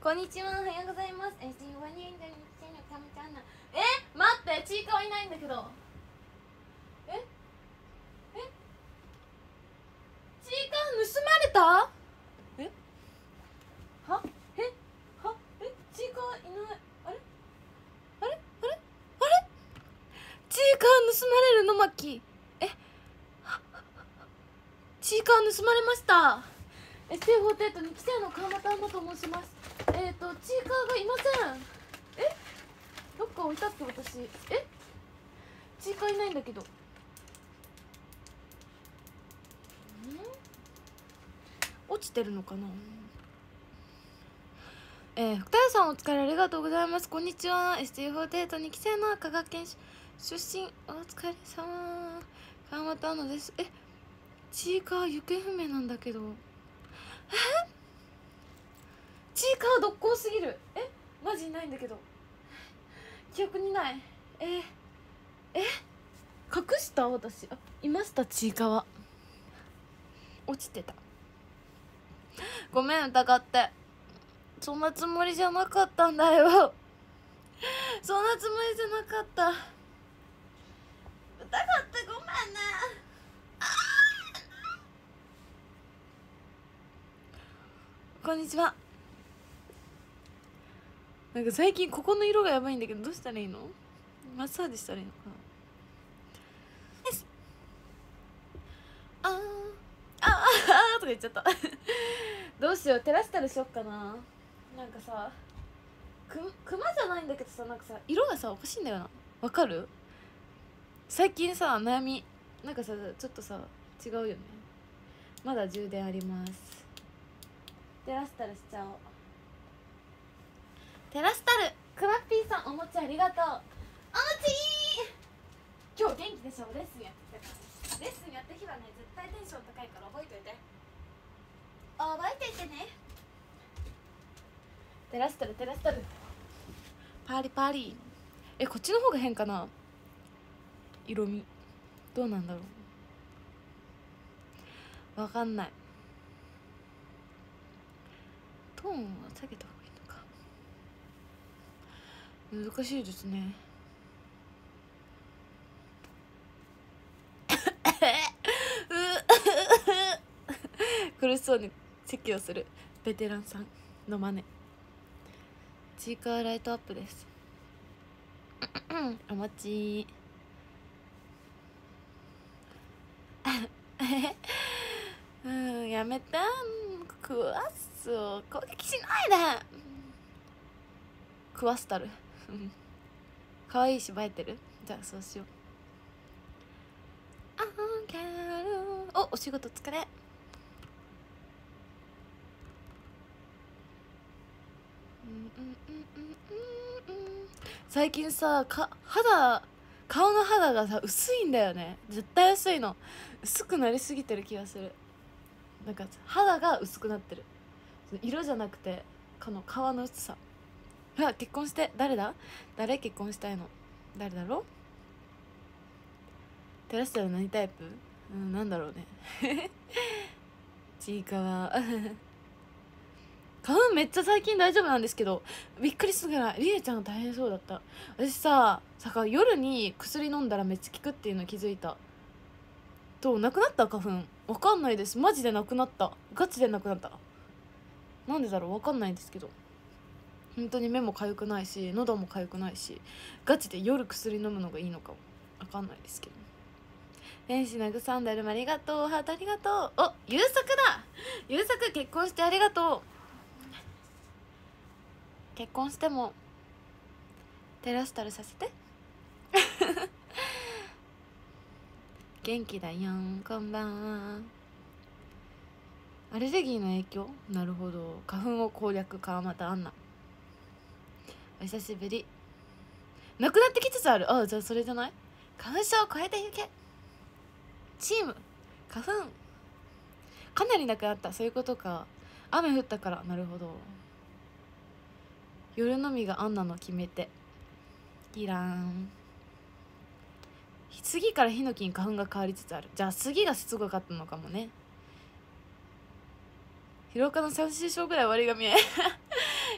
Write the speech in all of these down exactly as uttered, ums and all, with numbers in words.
こんにちは、おはようございます。え、ちいわにんだにちのかみちゃんな。え、待って、ちいかわいないんだけど。ええちいかわ盗まれた？えはえはえちいかわいない。あれあれあれあれちいかわ盗まれるのまき。えちいかわ盗まれました。エスティーフォーティーエイトに期生の川又杏奈と申します。えっ、ー、とちいかわがいません。えどっか置いたって私。えちいかわいないんだけど。ん落ちてるのかな。えー、福田さんお疲れありがとうございます。こんにちは。 エスティーフォーティーエイトに期生の香川県出身お疲れ様川又杏奈です。えちいかわ行方不明なんだけど。えちいかわどっこうすぎる。えマジいないんだけど。記憶にない。えー、え隠した私。あいました。ちいかわ落ちてた。ごめん疑って。そんなつもりじゃなかったんだよ。そんなつもりじゃなかった。疑ってごめんね。こんにちは。なんか最近ここの色がやばいんだけど、どうしたらいいの？マッサージしたらいいのかな。あーあーとか言っちゃったどうしよう、照らしたらしよっかな。なんかさく熊じゃないんだけどさ、なんかさ色がさおかしいんだよな。わかる？最近さ悩みなんかさちょっとさ違うよね。まだ充電あります。照らしたらしちゃおう。照らしたるクマッピーさんお餅ありがとう。お餅今日元気でしょ。レッスンやってたから。レッスンやった日はね絶対テンション高いから覚えといて。覚えていてね。照らしたる照らしたるパリパリ。えこっちの方が変かな。色味どうなんだろう。わかんない。トーンは下げた方がいいのか。難しいですね苦しそうに咳をするベテランさんの真似。チーカーライトアップですお待ちうんやめて。クワッスを攻撃しないで。クワスタルかわいいし映えてる。じゃあそうしよう。あーキャルおお仕事疲れ。最近さか肌顔の肌がさ薄いんだよね。絶対薄いの。薄くなりすぎてる気がする。なんか肌が薄くなってる。色じゃなくてこの皮の薄さ。うわ結婚して誰だ誰結婚したいの誰だろう。照らしたら何タイプ？うんなんだろうねちいかわ花粉めっちゃ最近大丈夫なんですけどびっくりするぐらいりえちゃん大変そうだった。私ささか夜に薬飲んだらめっちゃ効くっていうの気づいた。となくなった花粉わかんないです。マジでなくなった。ガチでなくなった。なんでだろうわかんないんですけど本当に目も痒くないし喉も痒くないしガチで夜薬飲むのがいいのかもわかんないですけど。天使なぐさんだるまありがとう。ハートありがとう。お優作だ。優作結婚してありがとう。結婚してもテラスタルさせて元気だよんこんばんは。アレルギーの影響なるほど。花粉を攻略川又杏奈お久しぶり。なくなってきつつある。ああじゃあそれじゃない。花粉症を超えてゆけチーム花粉かなりなくなった。そういうことか。雨降ったからなるほど。夜飲みがアンナの決め手。いらん。杉からヒノキに花粉が変わりつつある。じゃあ杉がしつこかったのかもね。広岡のさんしー章ぐらい割りが見え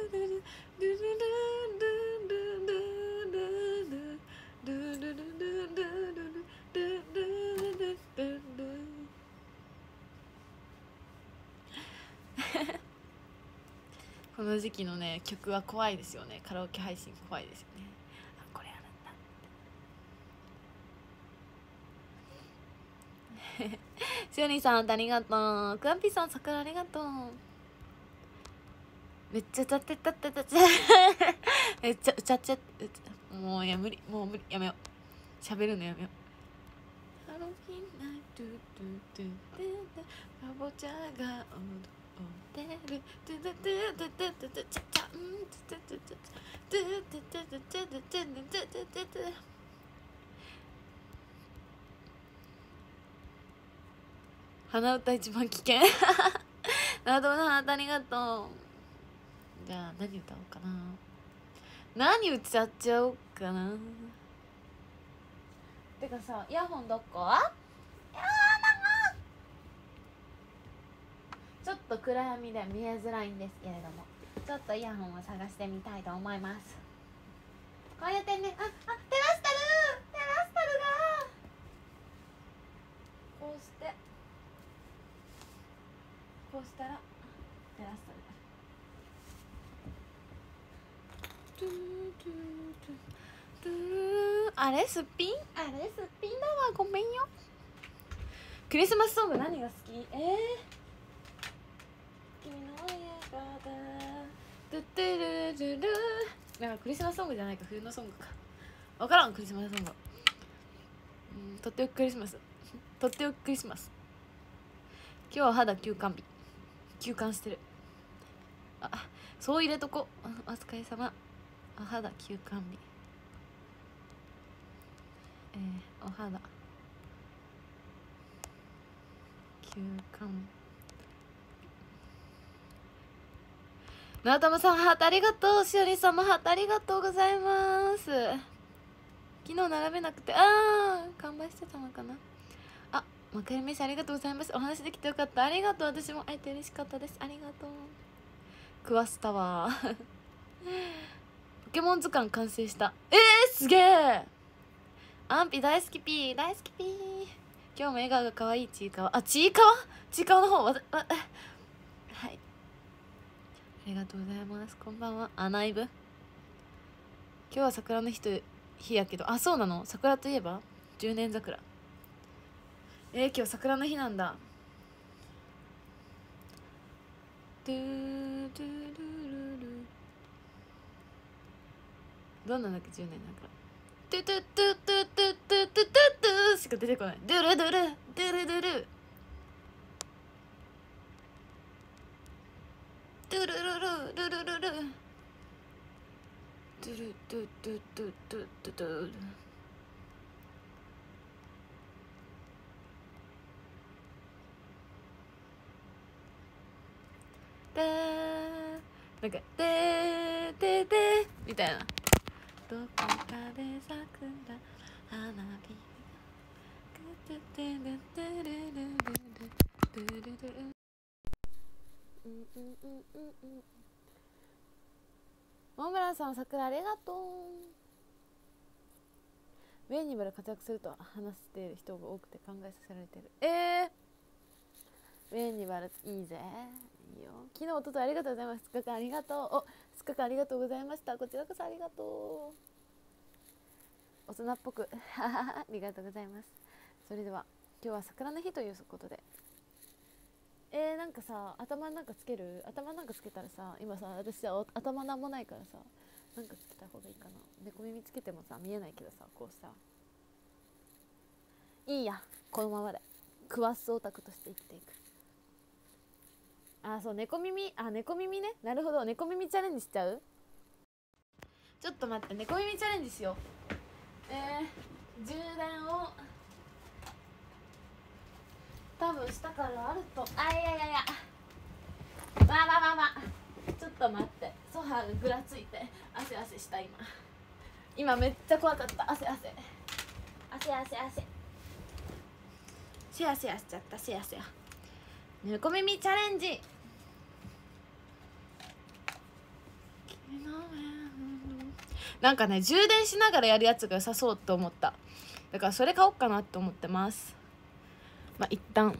この時期のね曲は怖いですよね。カラオケ配信怖いですよね。あ、これあるんだ。しおにさんありがとう。クワンピーさん桜ありがとう。めっちゃ歌ってたってたってめっちゃ歌っちゃってもうや無理もう無理やめよう。喋るのやめよう。ハロウィンナイトゥトゥトゥトゥトゥかぼちゃが踊ってるトゥトゥトゥトゥトゥトゥトゥチャチャントゥトゥトゥトゥトゥトゥトゥトゥトゥトゥトゥトゥトゥトゥ鼻歌一番危険なるほどな。ありがとう。じゃあ何歌おうかな。何歌っちゃおうかな。てかさ、イヤホンどこ？いやーちょっと暗闇で見えづらいんですけれども、ちょっとイヤホンを探してみたいと思います。こうやってね、あ、あ、テラスタルテラスタルがこうしてこうしたらテラスタルトゥートゥートゥートゥー。あれすっぴんあれすっぴんだわ、ごめんよ。クリスマスソング何が好き？えー、君の笑顔だトゥットゥルルルル。なんかクリスマスソングじゃないか、冬のソングか分からん。クリスマスソング、うん、とっておきクリスマスとっておきクリスマス。今日は肌休館日、休館してる。あ、そう入れとこ。お疲れ様。お肌休館日、えー、お肌休館。 なたまさんハートありがとう。しおりんさんもハートありがとうございます。昨日並べなくて、あー完売してたのかな。あ、まかりめしありがとうございます。お話できてよかった。ありがとう。私も会えて嬉しかったです。ありがとう。クワスタワーポケモン図鑑完成した。えー、すげえ。アンピ大好きピー、大好きピー。今日も笑顔が可愛いちいかわ。あ、ちいかわちいかわの方わわはい、ありがとうございます。こんばんは。アナイブ。今日は桜の日と日やけど、あ、そうなの。桜といえばじゅうねん桜。えー、今日桜の日なんだ。ドゥードゥードゥルル。どんなんだっけじゅうねん桜。トゥトゥトゥトゥトゥトゥトゥトゥしか出てこない。ドゥルドゥルドゥルドゥルドゥルルルルルルルドゥルドゥドゥドゥドゥドゥドゥドゥ。でーなんかでーでーでーみたいな。どこかで咲くんだ花火がトゥトゥルルルルルルルルルル。うんうんうんうんうん。大村さん桜ありがとう。ウェイニバル活躍すると話している人が多くて考えさせられてる。えー、ウェイニバルいいぜ。いいよ。昨日おとといありがとうございます。すっかくんありがとう。お、すっかくんありがとうございました。こちらこそありがとう。大人っぽくありがとうございます。それでは今日は桜の日ということで、えー、なんかさ、頭なんかつける頭なんかつけたらさ、今さ、私さ、頭なんもないからさ、なんかつけた方がいいかな。猫耳つけてもさ、見えないけどさ、こうさ、いいや、このままでクワッスオタクとして生きていく。あ、そう、猫耳、あ、猫耳ね。なるほど、猫耳チャレンジしちゃう。ちょっと待って、猫耳チャレンジしよう。えー、充電を多分下からあると、あ、いやいやいや、まあまあまあまあ、ちょっと待って、ソファーがぐらついて汗汗した。今今めっちゃ怖かった。汗汗汗汗汗シェアシェアしちゃった。シェアシェア猫耳チャレンジ。なんかね、充電しながらやるやつが良さそうと思った。だからそれ買おうかなって思ってます。まあ一旦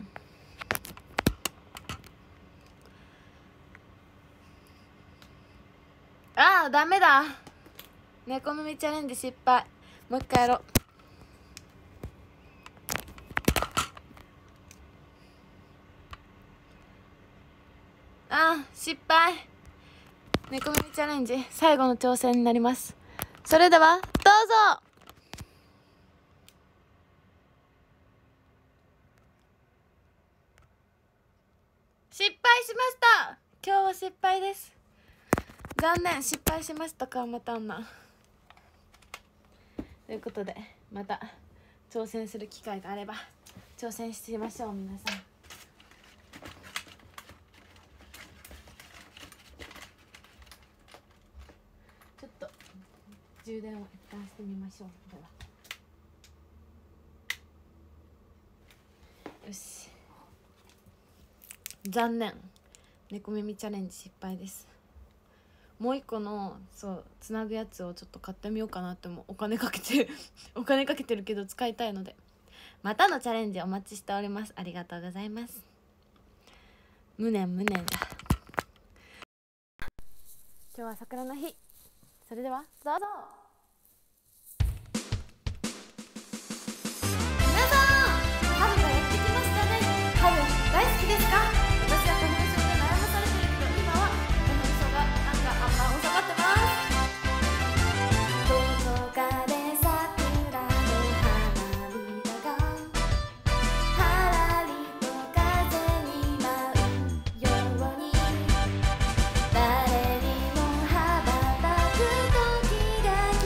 ああダメだ、猫耳チャレンジ失敗。もう一回やろう。ああ失敗。猫耳チャレンジ最後の挑戦になります。それではどうぞ。失敗しました。今日は失敗です。残念、失敗しましたか、またんな。ということで、また挑戦する機会があれば挑戦してみましょう、皆さん。ちょっと充電を一旦してみましょう。ではよし、残念、猫耳チャレンジ失敗です。もう一個のそうつなぐやつをちょっと買ってみようかなってもお金かけてお金かけてるけど使いたいので、またのチャレンジお待ちしております。ありがとうございます。無念無念だ。今日は桜の日。それではどうぞ。皆さん、春がやってきましたね。春大好きですか？私は花粉症で悩まされてるけど、今は花粉症がなんかあんま収まってます。どこかで桜の花びらがはらりと風に舞うように、誰にも羽ばたく時が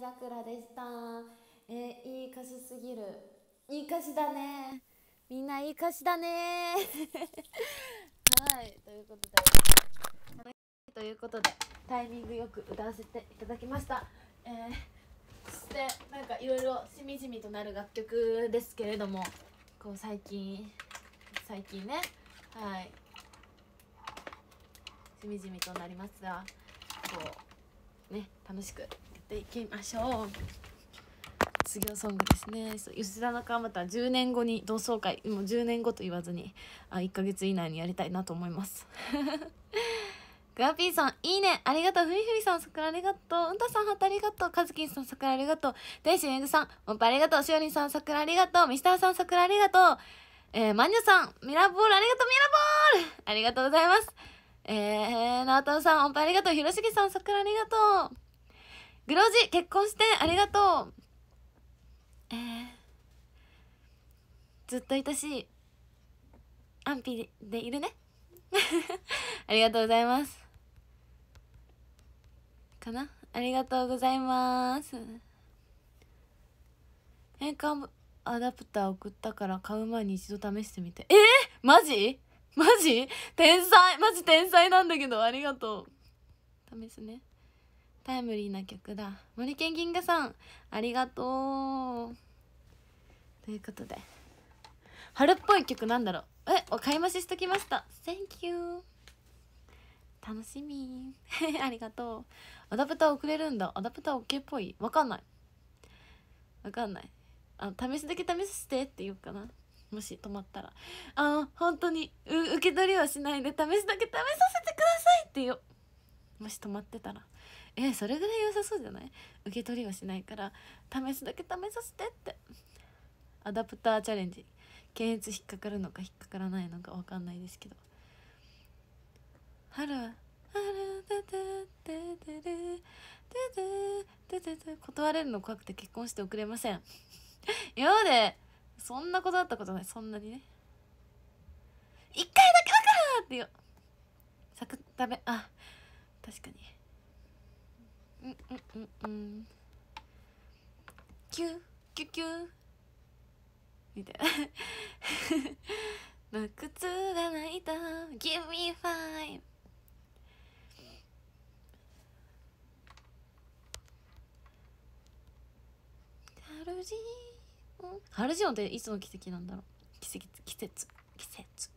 らくらでした。えー、いい歌詞すぎる。いい歌詞だね。みんないい歌詞だね。はい、ということでということでタイミングよく歌わせていただきました。えー、そしてなんかいろいろしみじみとなる楽曲ですけれども、こう最近最近ね、はい、しみじみとなりますが、こうね楽しくやっていきましょう。卒業ソングですね。そう、吉田の川俣はじゅうねんごに同窓会、もうじゅうねんごと言わずにあいっかげつ以内にやりたいなと思います。グラピーさんいいねありがとう。ふみふみさん桜ありがとう。うんたさんハートありがとう。かずきんさん桜ありがとう。天心えぐさんおっぱいありがとう。しおりんさん桜ありがとう。ミスターさん桜ありがとう。えー、まんにょさんミラーボールありがとう。ミラーボールありがとうございます。えー、なおたおさんおっぱいありがとう。ひろしげさん桜ありがとう。グロージ結婚してありがとう。えー、ずっと愛しい安否でいるね。ありがとうございますかな。ありがとうございます。変換アダプター送ったから買う前に一度試してみて。えー、マジマジ天才マジ天才なんだけど、ありがとう。試すね。タイムリーな曲だ。森健銀河さんありがとう。ということで春っぽい曲なんだろう。えお買い増ししときました。 Thank you。 楽しみありがとう。アダプター送れるんだ。アダプター OK っぽい。わかんないわかんない。あ、試すだけ試させてって言うかな、もし止まったら。あ、本当にう受け取りはしないで試すだけ試させてくださいって言う。もし止まってたらえそれぐらい良さそうじゃない。受け取りはしないから試すだけ試させてって。アダプターチャレンジ検閲引っかかるのか引っかからないのか分かんないですけど、春は断れるの怖くて結婚して送れません。今までそんなことあったことない。そんなにね一回だけだからってよ。サクッ食べあ確かにうんうんうんうんキュキュキュみたいな靴がないと Give me five。 ハルジオンハルジオンっていつの季節なんだろう。季節季節季節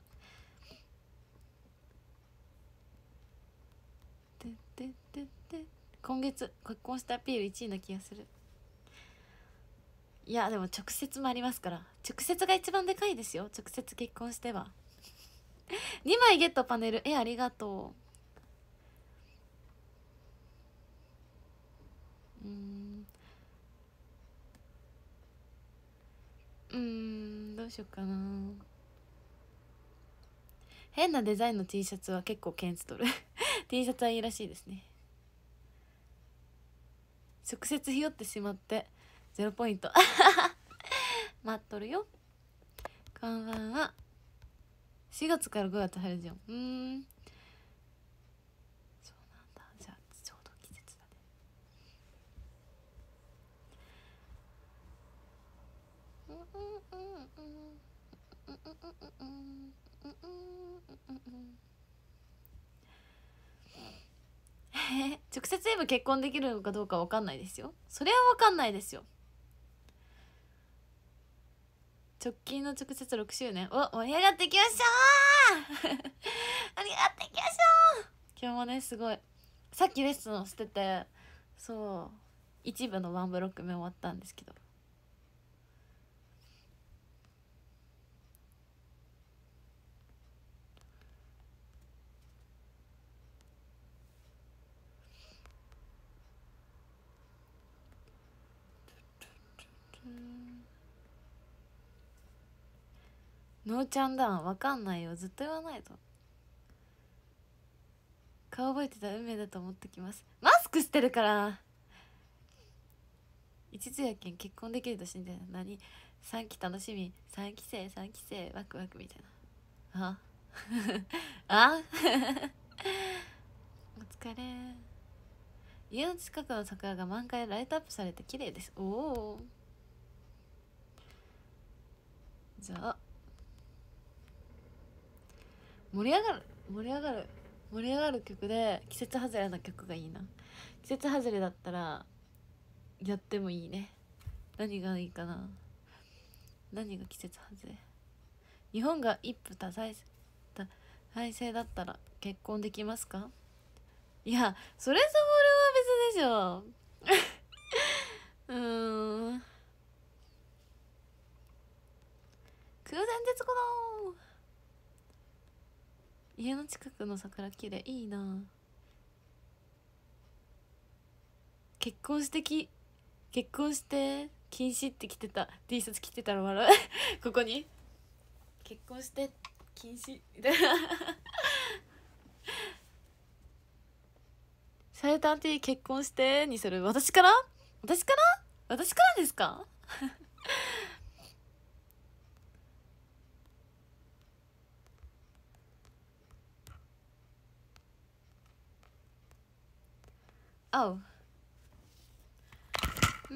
でででで今月結婚したアピールいちいな気がする。いやでも直接もありますから、直接が一番でかいですよ。直接結婚してはにまいゲットパネル。えありがとう。うーんうーんどうしようかな。変なデザインの T シャツは結構ケンツ取るT シャツはいいらしいですね。直接ひよってしまってゼロポイント待っとるよ。こんばんは。しがつからごがつ春じゃん。うーんそうなんだ。じゃあちょうど季節だね。うんうんうんうんうんうんうんうんうん直接言えば結婚できるのかどうかわかんないですよ。それはわかんないですよ。直近の直接ろくしゅうねんお盛り上がっていきましょう盛り上がっていきましょう。今日もねすごいさっきレッスンをしてて、そう一部のワンブロック目終わったんですけど、のーちゃんだわかんないよ。ずっと言わないと。顔覚えてたら運命だと思ってきます。マスクしてるから一途やけん結婚できると信じて何さんき楽しみさんき生さんき生ワクワクみたいな。ああお疲れ。 家の近くの桜が満開でライトアップされて綺麗です。おお、じゃあ盛り上がる盛り上がる盛り上がる曲で季節外れな曲がいいな。季節外れだったらやってもいいね。何がいいかな。何が季節外れ。日本が一夫多妻多妻制だったら結婚できますか。いや、それと俺は別でしょうーん、空前絶後の家の近くの桜綺麗。いいな。結婚してき結婚して禁止って着てた T シャツ着てたら笑うここに結婚して禁止みたいなされたんて結婚してにする。私から私から私からですかあう、うん、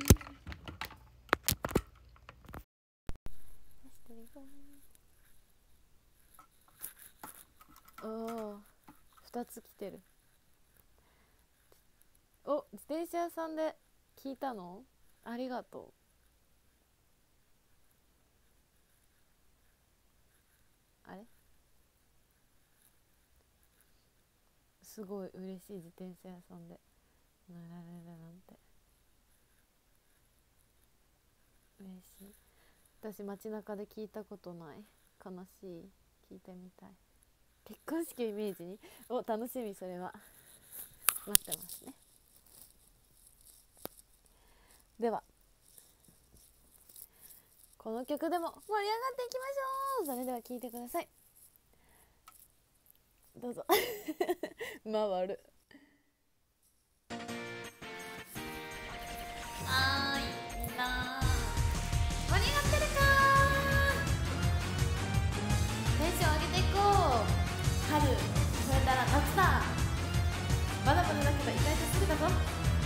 おお、ふたつ来てる。お、自転車屋さんで聞いたのありがとう。あれすごい嬉しい。自転車屋さんで乗られるなんて嬉しい。私街中で聞いたことない。悲しい。聞いてみたい。結婚式をイメージに。お、楽しみ。それは待ってますね。ではこの曲でも盛り上がっていきましょう。それでは聴いてください。どうぞ回る。あーい、みんな盛り上がってるか。テンション上げていこう。春超えたら夏だ。まだまだだけど意外とすぐだぞ。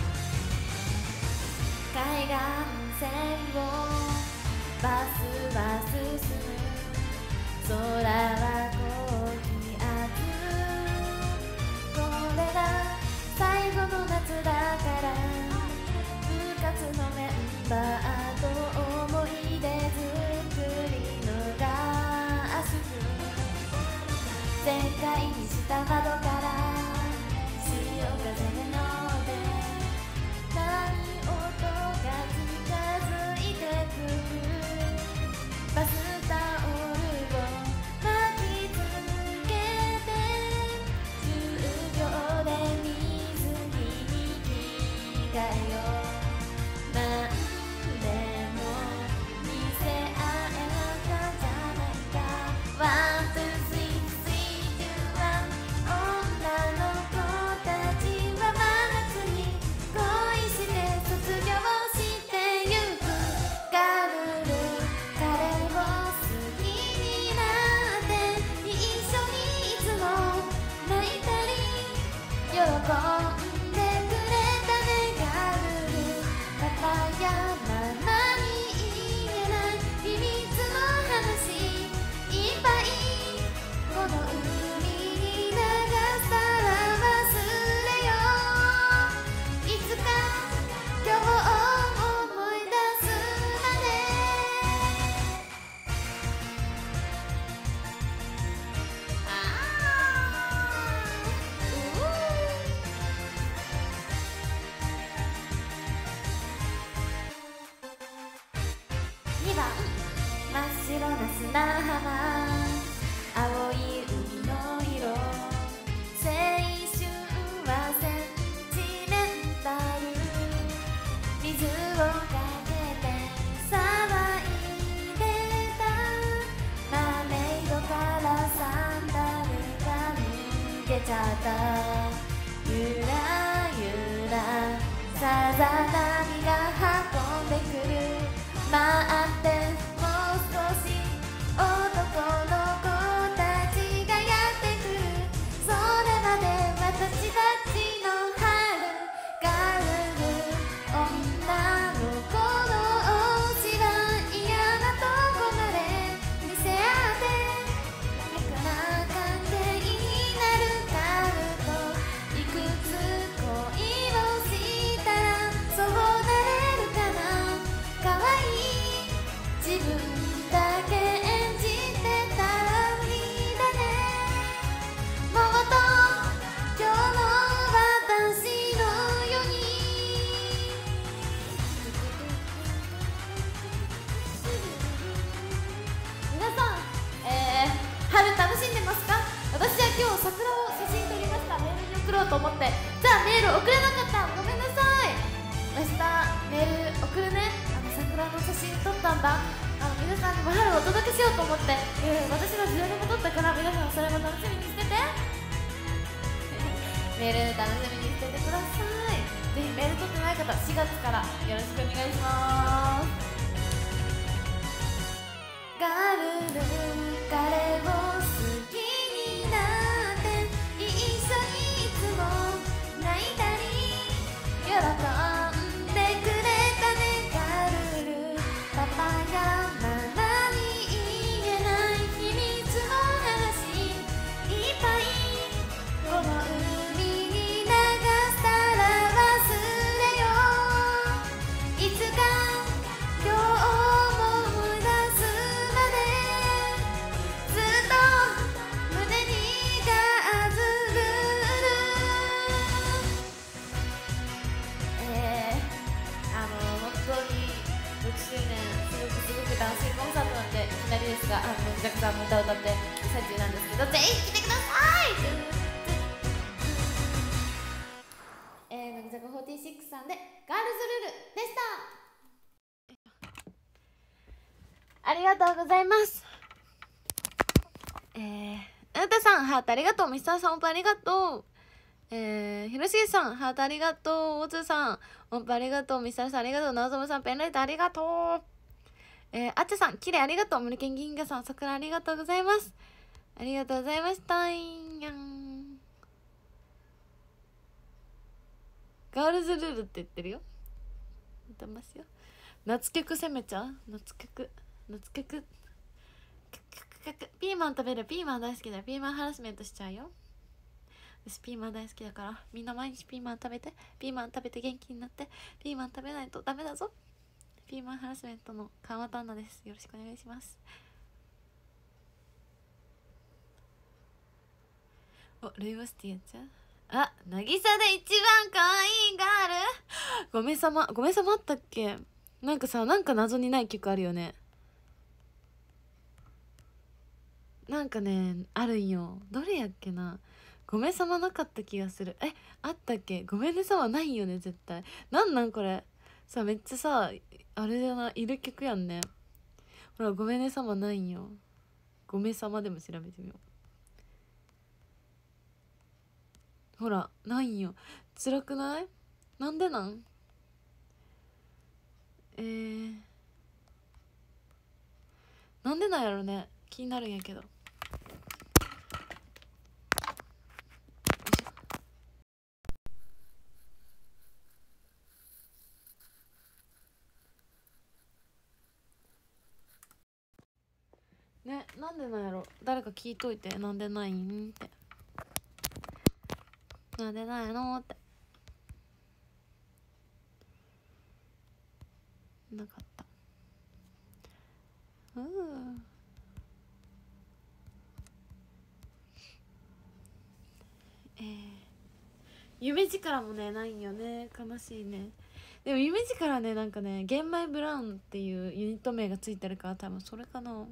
海岸線をバスは進む。空は高気圧。これが最後の夏だから部活のメンバーと思い出作りの合宿。全開にした窓から潮風で乗って何音が近づいてくる。バスタオルを巻きつけてじゅうびょうで水着に着替えよう。なんでも見せ合えたじゃないか。ワン、ツー、スリー、スリー、ツー、ワン。女の子たちは真夏に恋して卒業してゆく。ガルル彼を好きになって一緒にいつも泣いたり喜んでくれたね。ガルルパパやママに言えない秘密の話いっぱいこの海に流したら忘れよう。いつか今日を思い出すまで。あーうーにばん真っ白な砂浜。青い海の色。青春はセンチメンタル。水をかけて騒いでた。マーメイドからサンダルが脱げちゃった。ゆらゆらさざ波が運んでくる。待ってもう少し男の子たちがやってくる。それまで私たちの春が送るね、あの桜の写真撮ったんだ。あの皆さんにも春をお届けしようと思って、えー、私の自撮りも撮ったから、皆さんそれも楽しみにしててメール楽しみにしててください。ぜひメール撮ってない方、しがつからよろしくお願いします。ガルル彼を好きになって一緒にいつも泣いたり喜んでくれたね。ガルルパパがママに言えない秘密の話いっぱいこの海に流したら忘れよう。いつか今日も思い出すまでずっと胸にガズルル。えー、あの本当にろくしゅうねんすごくすごく楽しいコンサートなんで、いきなりですが、あの乃木坂さんの歌を歌ってる最中なんですけど、ぜひ来てください。えー、乃木坂フォーティーシックスさんでガールズルールでした。ありがとうございます。えー、うたさんハートありがとう。ミスターさんオンパありがとう。えー、ひろしげさんハートありがとう。おつさんオンパありがとう。ミスターさんありがとう。なおぞむさんペンライトありがとう。えー、あっちゃさんきれいありがとう。森健銀河さん桜ありがとうございます。ありがとうございました。いんやんガールズルールって言ってるよ。歌いますよ。夏曲攻めちゃう。夏曲夏曲ピーマン食べる。ピーマン大好きだよ。ピーマンハラスメントしちゃうよ。私ピーマン大好きだから、みんな毎日ピーマン食べて、ピーマン食べて元気になって。ピーマン食べないとダメだぞ。ピーマンハラスメントの川端アンナです。よろしくお願いします。お、ルイボスティーやっちゃう。あ、渚で一番可愛いガールごめさま。ごめさまあったっけ。なんかさ、なんか謎にない曲あるよね。なんかねあるんよ。どれやっけな。ごめさまなかった気がする。え、あったっけ。ごめんねさまないよね絶対。なんなんこれさ、めっちゃさあれじゃない、いる曲やんね。ほらごめんねさまないんよ。ごめさまでも調べてみよう。ほらないんよ。辛くない？なんでなん？えー、なんでなんやろね。気になるんやけど。ね、なんでなんやろ。誰か聞いといて。なんでないんって。なんでないのって。なかった。うん。えー、夢力もねないんよね。悲しいね。でも夢力ね、なんかね玄米ブラウンっていうユニット名がついてるから、多分それかな。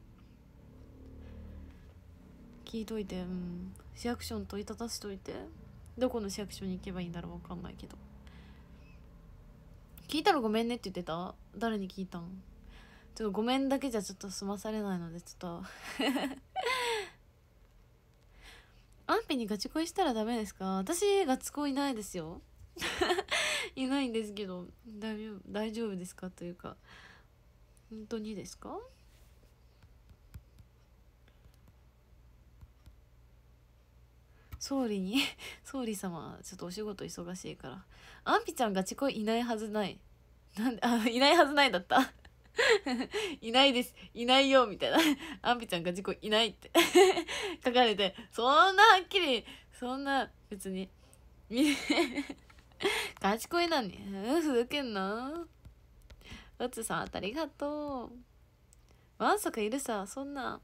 聞いといて。うん、市役所に問いただしといて。どこの市役所に行けばいいんだろう。わかんないけど。聞いたらごめんねって言ってた。誰に聞いたん？ちょっとごめんだけじゃちょっと済まされないので、ちょっとアンピにガチ恋したらダメですか？私ガチ恋いないですよいないんですけど、大丈夫大丈夫ですかというか、本当にですか？総理に総理様ちょっとお仕事忙しいから。アンピちゃんガチ恋いないはずない。なんで、あ、いないはずないだったいないですいないよみたいなアンピちゃんガチ恋いないって書かれて、そんなはっきり、そんな別にガチ恋なのにふざけんな。おつさんありがとう。わんさかいるさ。そんな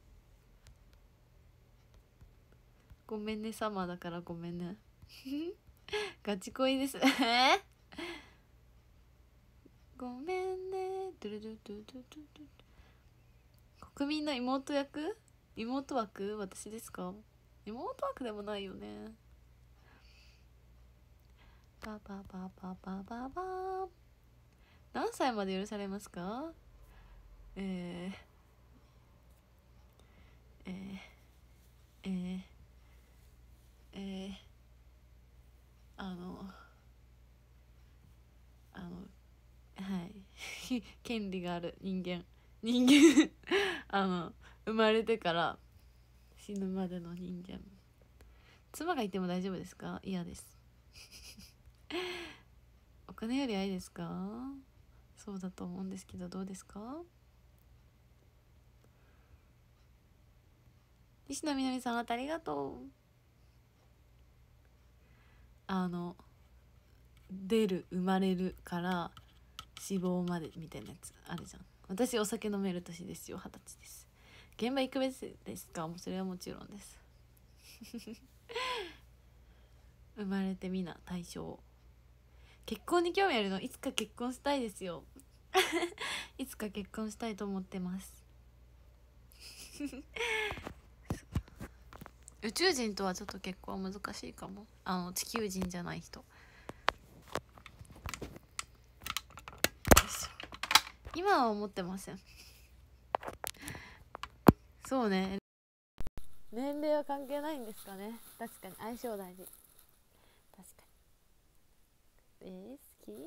ごめんねサマーだからごめんねガチ恋ですごめんね。ドゥルドゥドゥドゥドゥドゥ。国民の妹役？妹枠？私ですか？妹枠でもないよね。パパパパパパパ何歳まで許されますか？えー、えー、えー、えー、あのあのはい権利がある人間人間あの生まれてから死ぬまでの人間。妻がいても大丈夫ですか？嫌ですお金より愛ですか？そうだと思うんですけど、どうですか？西野みなみさん、ありがとう。あの出る、生まれるから死亡までみたいなやつあるじゃん。私お酒飲める年ですよ、二十歳です。現場行くべきですか？もうそれはもちろんです生まれてみな対象。結婚に興味あるの？いつか結婚したいですよいつか結婚したいと思ってます宇宙人とはちょっと結婚は難しいかも。あの地球人じゃない人。今は思ってませんそうね、年齢は関係ないんですかね。確かに相性大事。確かに。えー、好き？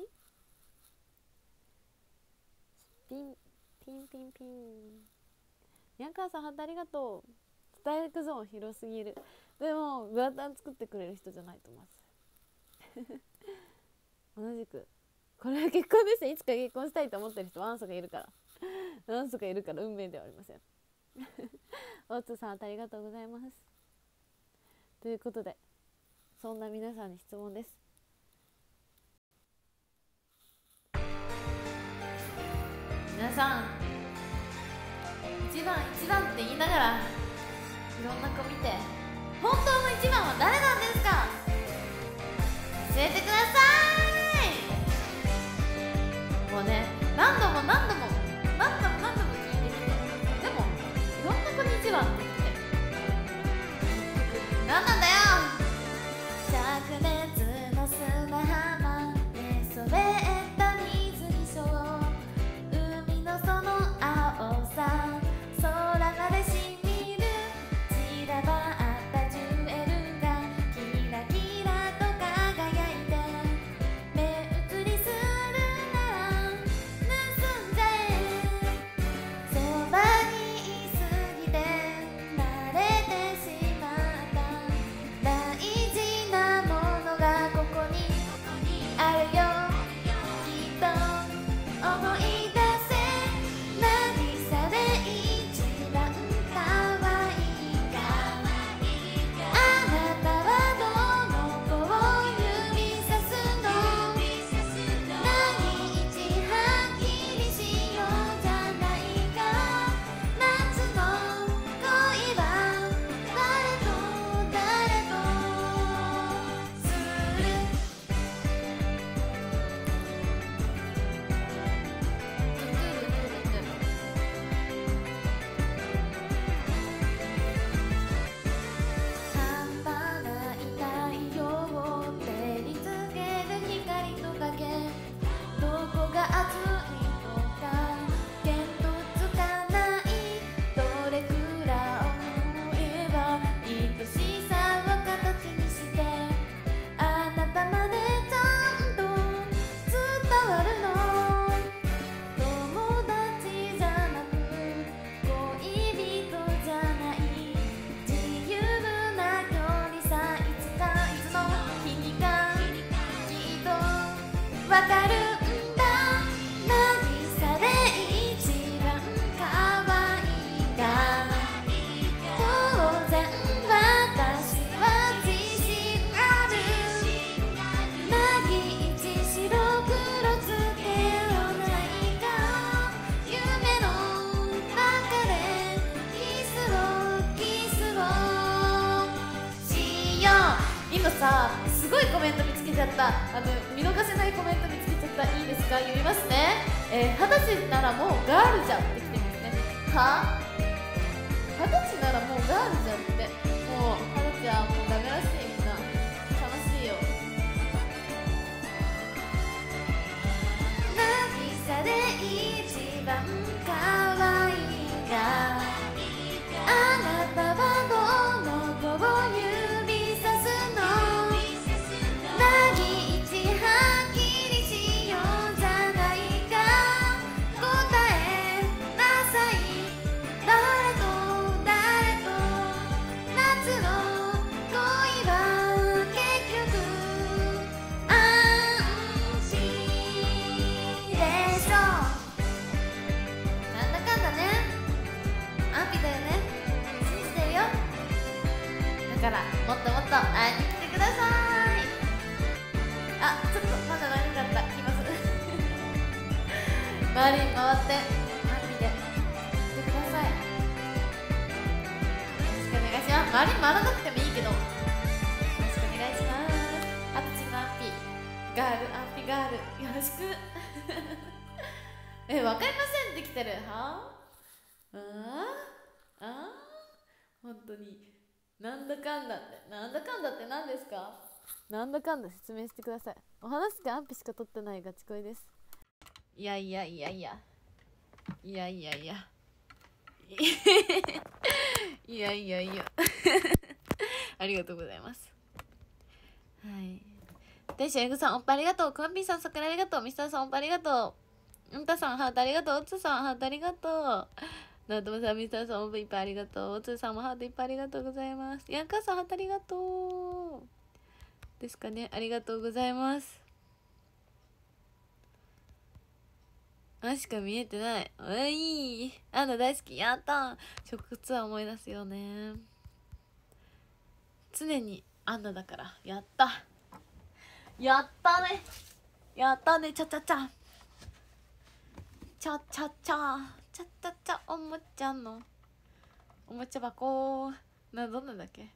ピンピンピンピン。宮川さん、ハートありがとう。スタイルゾーン広すぎる。でもグラタン作ってくれる人じゃないと思います同じくこれは結婚ですね。いつか結婚したいと思ってる人は安祖がいるから安祖がいるから運命ではありません大津さん、ありがとうございます。ということで、そんな皆さんに質問です。皆さん、一番一番って言いながらいろんな子見て、本当の一番は誰なんですか？教えてください。もうね、何度も何度も何度も何度も聞いてきて、でもいろんな子に一番って言って何なんだよ。灼熱の砂浜寝そべった水にしょう、海のその青さ、空までしみる散らばったジュエルがキラキラと輝いて、目移りするなら盗んじゃえ。そばにいすぎて慣れてしまった大事なものがここにあるよ。きっと思い出せ、渚で一番可愛いか。あなたはどの子を指さすの？何一はっきりしようじゃないか。夏の恋は誰と誰とする？半端ない太陽を照りつける光と影、どこが熱いのか見当つかない。どれくらい思えば愛しさを形にして、あなたまでちゃんと伝わるの？友達じゃなく恋人じゃない、自由な距離さ。いつかいつの日にかきっとわかるんだ。渚で一番可愛いか。当然私は自信ある。凪一白黒つけようないか。夢の中でキスをキスをしよう。今さ、すごいコメント見つけちゃった。あの見逃せないコメント見つけちゃった。いいですか？読みますね。えー、二十歳ならもうガールじゃんって来てますね。は？二十歳ならもうガールじゃんって。もう二十歳はもうダメらしい。みんな悲しいよ。渚番可愛いがあなたはどの子を指さすのなぎいちはっきりしようじゃないか答えなさい誰と誰と夏の恋は結局安心でしょなんだかんだね安否だよね信じてるよだからもっともっと会いに来てくださいあちょっとまだ長かった気ます周りに回って安否で来てくださいよろしくお願いします周りに回らなくてもいいけどよろしくお願いしますあとちの安否ガール安否ガールよろしくえ、わかりませんって来てるはああ本当になんだかんだってなんだかんだって何ですかなんだかんだ説明してくださいお話が安否しか取ってないガチ恋ですいやいやいやいやいやいやいやいやいやいやありがとうございますはい天使エグさんおっぱいありがとうクマピーさん桜ありがとうミスターさんおっぱいありがとううんたさんハートありがとうおつさんハートありがとうなともさんミスターさんおっぱいいっぱいありがとうおつさんもハートいっぱいありがとうございますやんかさんハートありがとうですかねありがとうございますあしか見えてないおいあんな大好きやった食ツアー思い出すよね常にあんなだからやったやったねやったねちゃちゃちゃちゃちゃちゃちゃちゃちゃおもちゃのおもちゃ箱などんなんだっけ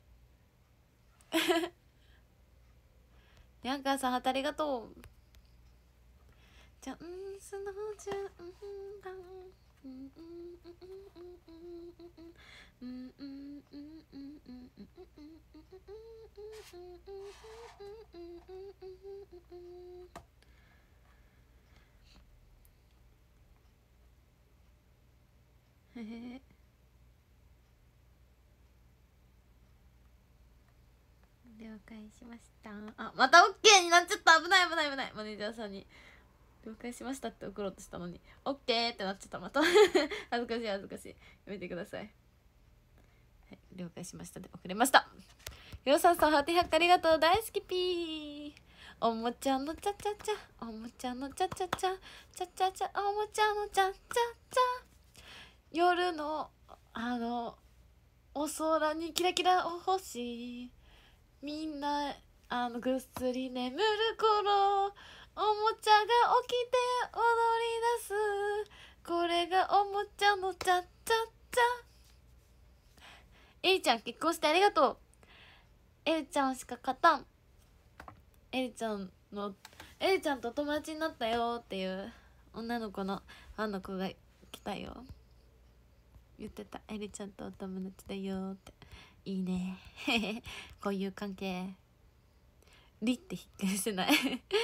ヤンカーさんハタありがとうチャンスの順番へへ了解しましたあまた OK になっちゃった危ない危ない危ないマネージャーさんに了解しましたって送ろうとしたのに OK ってなっちゃったまた恥ずかしい恥ずかしいやめてください、はい、了解しましたで送れましたよさんさんハートひゃくありがとう大好きピーおもちゃのちゃちゃちゃおもちゃのちゃちゃちゃちゃちゃちゃおもちゃのちゃちゃちゃ夜のあのお空にキラキラ星みんなあのぐっすり眠る頃おもちゃが起きて踊り出すこれがおもちゃのちゃちゃちゃエリちゃん結婚してありがとうエリちゃんしか勝たんエリちゃんのエリちゃんと友達になったよっていう女の子のファンの子が来たよ言ってたエリちゃんとお友達だよっていいねこういう関係リって引っ掛けしてない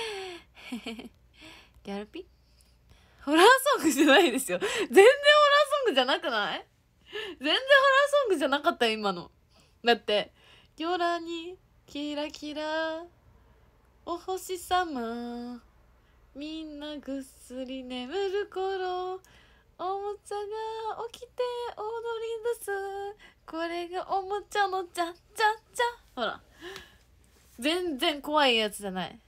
ギャルピホラーソングじゃないですよ全然ホラーソングじゃなくない全然ホラーソングじゃなかったよ今のだって夜にキラキラお星様みんなぐっすり眠る頃おもちゃが起きて踊り出すこれがおもちゃのちゃちゃちゃほら全然怖いやつじゃない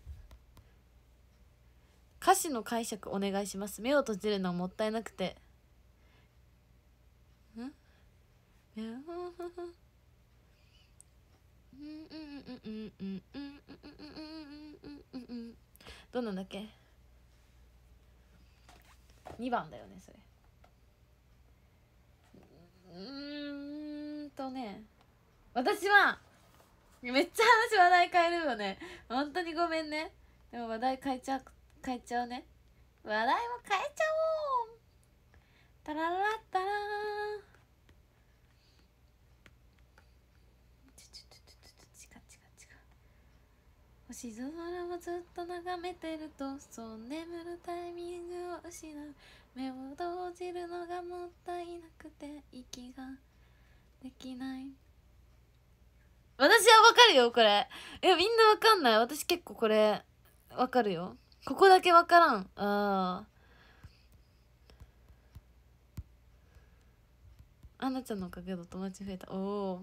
歌詞の解釈お願いします目を閉じるのはもったいなくてんどんなんだっけにばんだよねそれうーんとね私はめっちゃ話話題変えるよね本当にごめんねでも話題変えちゃう変えちゃうね話題も変えちゃおうタラララッタラーチカチカチカ星空をずっと眺めてるとそう眠るタイミングを失う目を閉じるのがもったいなくて息ができない。私はわかるよこれ。え、みんなわかんない。私結構これわかるよ。ここだけわからん。あー、アンナちゃんのおかげで友達増えた。おお、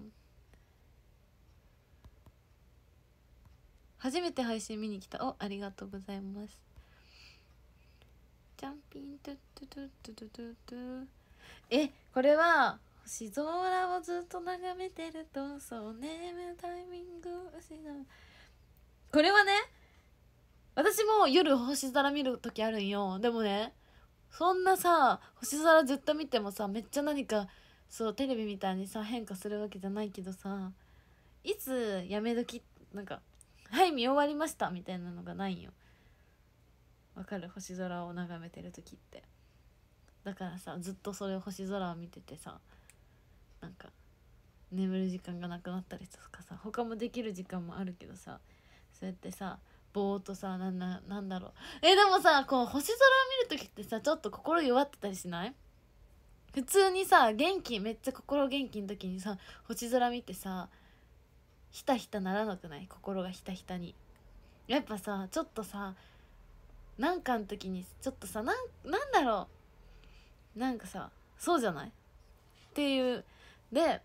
初めて配信見に来た。お、ありがとうございます。ジャンピントゥトゥトゥトゥトゥトゥトゥ。え、これは星空をずっと眺めてるとそう眠るタイミングを失う。これはね、私も夜星空見る時あるんよ。でもね、そんなさ星空ずっと見てもさ、めっちゃ何かそうテレビみたいにさ変化するわけじゃないけどさ、いつやめ時、なんかはい見終わりましたみたいなのがないんよ。わかる？星空を眺めてる時って。だからさ、ずっとそれを星空を見ててさ、なんか眠る時間がなくなったりとかさ、他もできる時間もあるけどさ、そうやってさぼーっとさ、なんな、なんだろう、えでもさ、こう星空を見る時ってさ、ちょっと心弱ってたりしない？普通にさ元気、めっちゃ心元気の時にさ星空見てさ、ひたひたならなくない？心がひたひたに。やっぱさちょっとさ、なんかの時にちょっとさ、なんなんだろう、なんかさ、そうじゃないっていう。で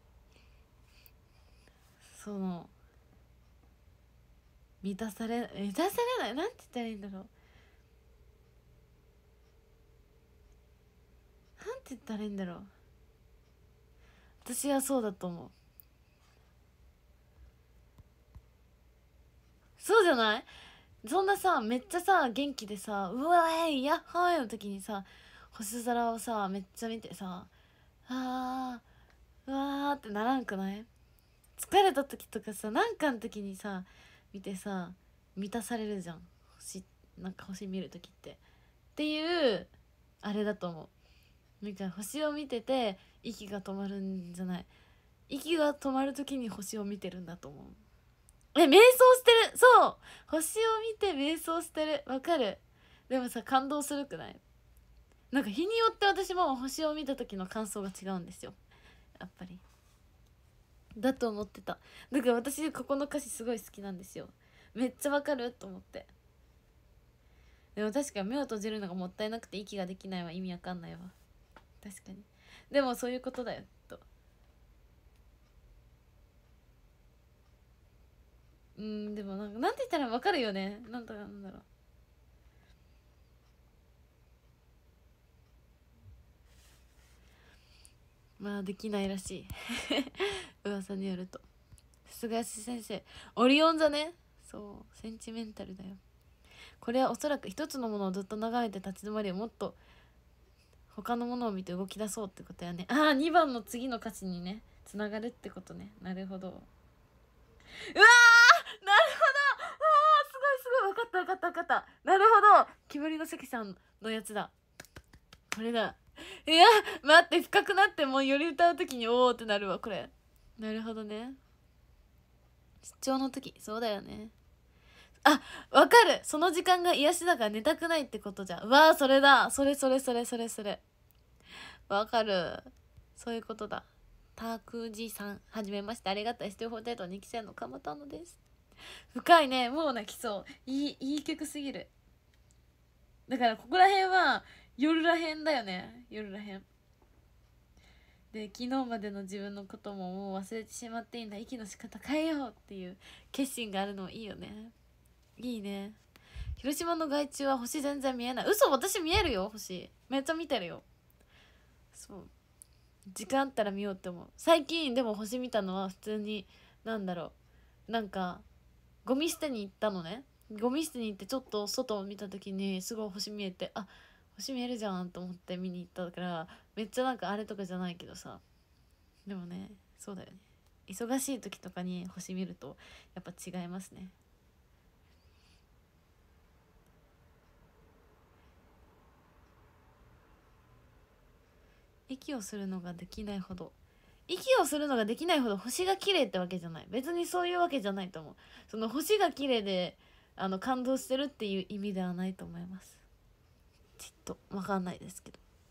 その満たされ満たされない、なんて言ったらいいんだろう、なんて言ったらいいんだろう。私はそうだと思う。そうじゃない？そんなさめっちゃさ元気でさ、うわーいやっはーいの時にさ、星空をさめっちゃ見てさ、あーうわーってならんくない？疲れた時とかさ、なんかの時にさ見てさ満たされるじゃん、星、なんか星見る時ってっていうあれだと思う。なんか星を見てて息が止まるんじゃない、息が止まる時に星を見てるんだと思う。え、瞑想してる。そう、星を見て瞑想してる。わかる？でもさ感動するくない？なんか日によって私も星を見た時の感想が違うんですよ、やっぱり。だと思ってた。だから私ここの歌詞すごい好きなんですよ。めっちゃわかると思って。でも確かに目を閉じるのがもったいなくて息ができないは意味わかんないわ。確かに。でもそういうことだよと。うん、でもなんかなんて言ったらわかるよね。なんだなんだろう。まあできないらしい噂によると。菅安先生オリオン座ね。そうセンチメンタルだよ。これはおそらく一つのものをずっと眺めて立ち止まりをもっと他のものを見て動き出そうってことやね。ああ、にばんの次の歌詞にねつながるってことね。なるほど。うわー、なるほど。あー、すごいすごい、分かった分かった分かった。なるほど、木彫りの関さんのやつだこれだ。いや待って、深くなってもうより歌う時におおってなるわこれ。なるほどね。出張の時そうだよね。あ、わかる。その時間が癒しだから寝たくないってことじゃん。うわー、それだ。それそれそれそれそれ。わかる。そういうことだ。たくじさん、はじめまして、ありがとう。エスティフォーテートにき生のかまたのです。深いね。もう泣きそう。いいいい曲すぎる。だからここら辺は夜らへんだよね。夜らへんで、昨日までの自分のことももう忘れてしまっていいんだ、息の仕方変えようっていう決心があるのいいよね。いいね。広島の外注は星全然見えない。嘘、私見えるよ星。めっちゃ見てるよ。そう、時間あったら見ようって思う。最近でも星見たのは普通に、なんだろう、なんかゴミ捨てに行ったのね。ゴミ捨てに行ってちょっと外を見た時にすごい星見えて、あ、星見えるじゃんと思って見に行ったから、めっちゃなんかあれとかじゃないけどさ、でもね、そうだよね。忙しい時とかに星見るとやっぱ違いますね。息をするのができないほど息をするのができないほど星が綺麗ってわけじゃない。別にそういうわけじゃないと思う。その星が綺麗であの感動してるっていう意味ではないと思います。ちょっとわかんないですけど。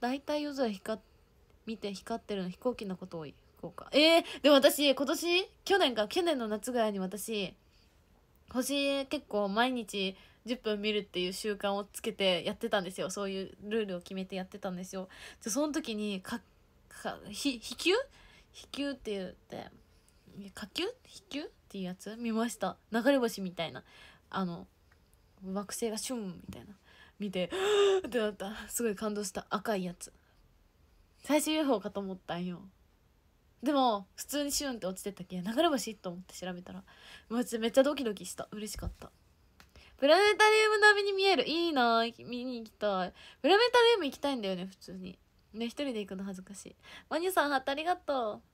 大体夜空光っ見て光ってるの飛行機のこと多い福岡。えー、でも私今年去年か去年の夏ぐらいに私星結構毎日じゅっぷん見るっていう習慣をつけてやってたんですよ。そういうルールを決めてやってたんですよ。でその時にかかひ飛球飛球って言って火球飛球っていうやつ見ました。流れ星みたいなあの惑星がシュンみたいな見てってなった。すごい感動した。赤いやつ最初 ユーフォー かと思ったんよ。でも普通にシュンって落ちてたっけ流れ星と思って調べたらめっちゃめっちゃドキドキした。嬉しかった。プラネタリウム並みに見える。いいな、見に行きたい。プラネタリウム行きたいんだよね普通にね。一人で行くの恥ずかしい。マニュさんハットありがとう。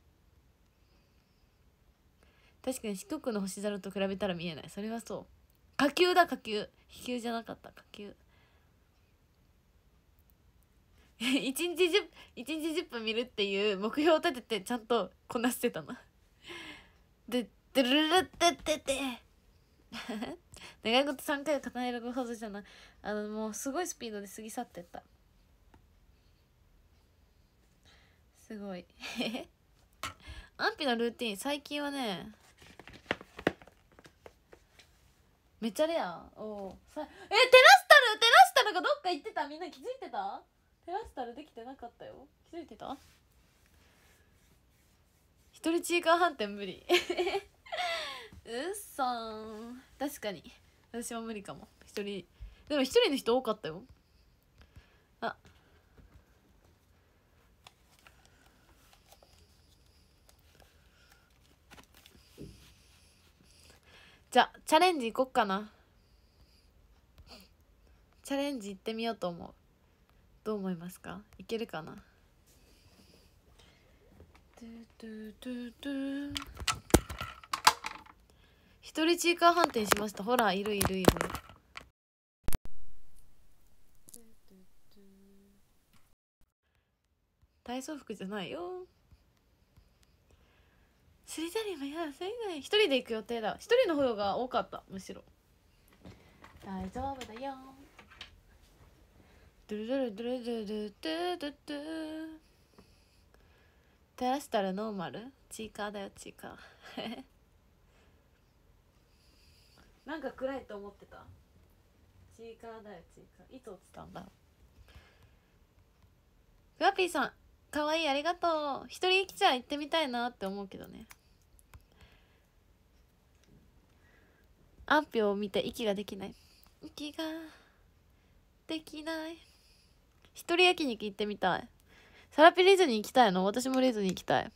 確かに四国の星空と比べたら見えない。それはそう。火球だ火球。飛球じゃなかった火球。一日じゅう一日じゅっぷん見るっていう目標を立ててちゃんとこなしてたな。でドゥルルルってってって願い事さんかい重ねるほどじゃない。あのもうすごいスピードで過ぎ去ってった。すごい安否のルーティン最近はねめっちゃレア。おさえテラスタルテラスタルがどっか行ってた。みんな気づいてた。テラスタルできてなかったよ。気づいてた。一人チーカー判定無理うっそーん。確かに私は無理かも。一人でも一人の人多かったよ。あじゃあチャレンジ行こっかな。チャレンジ行ってみようと思う。どう思いますか。いけるかな。トゥトゥトゥトゥ一人チーカー判定しました。ほらいるいるいる。体操服じゃないよ。スリザリンはやそれ以外一人で行く予定だ。一人の方が多かった。むしろ大丈夫だよ。ドゥルドゥルドゥルドゥルドゥドゥドゥドゥ照らしたらノーマルチーカーだよチーカーなんか暗いと思ってた。チーカーだよチーカー。いつ落ちたんだろう。グラピーさんかわいいありがとう。一人来ちゃ行ってみたいなって思うけどね。安否を見て息ができない。息ができない。一人焼肉行ってみたい。サラピリーズに行きたいの。私もリーズに行きたい。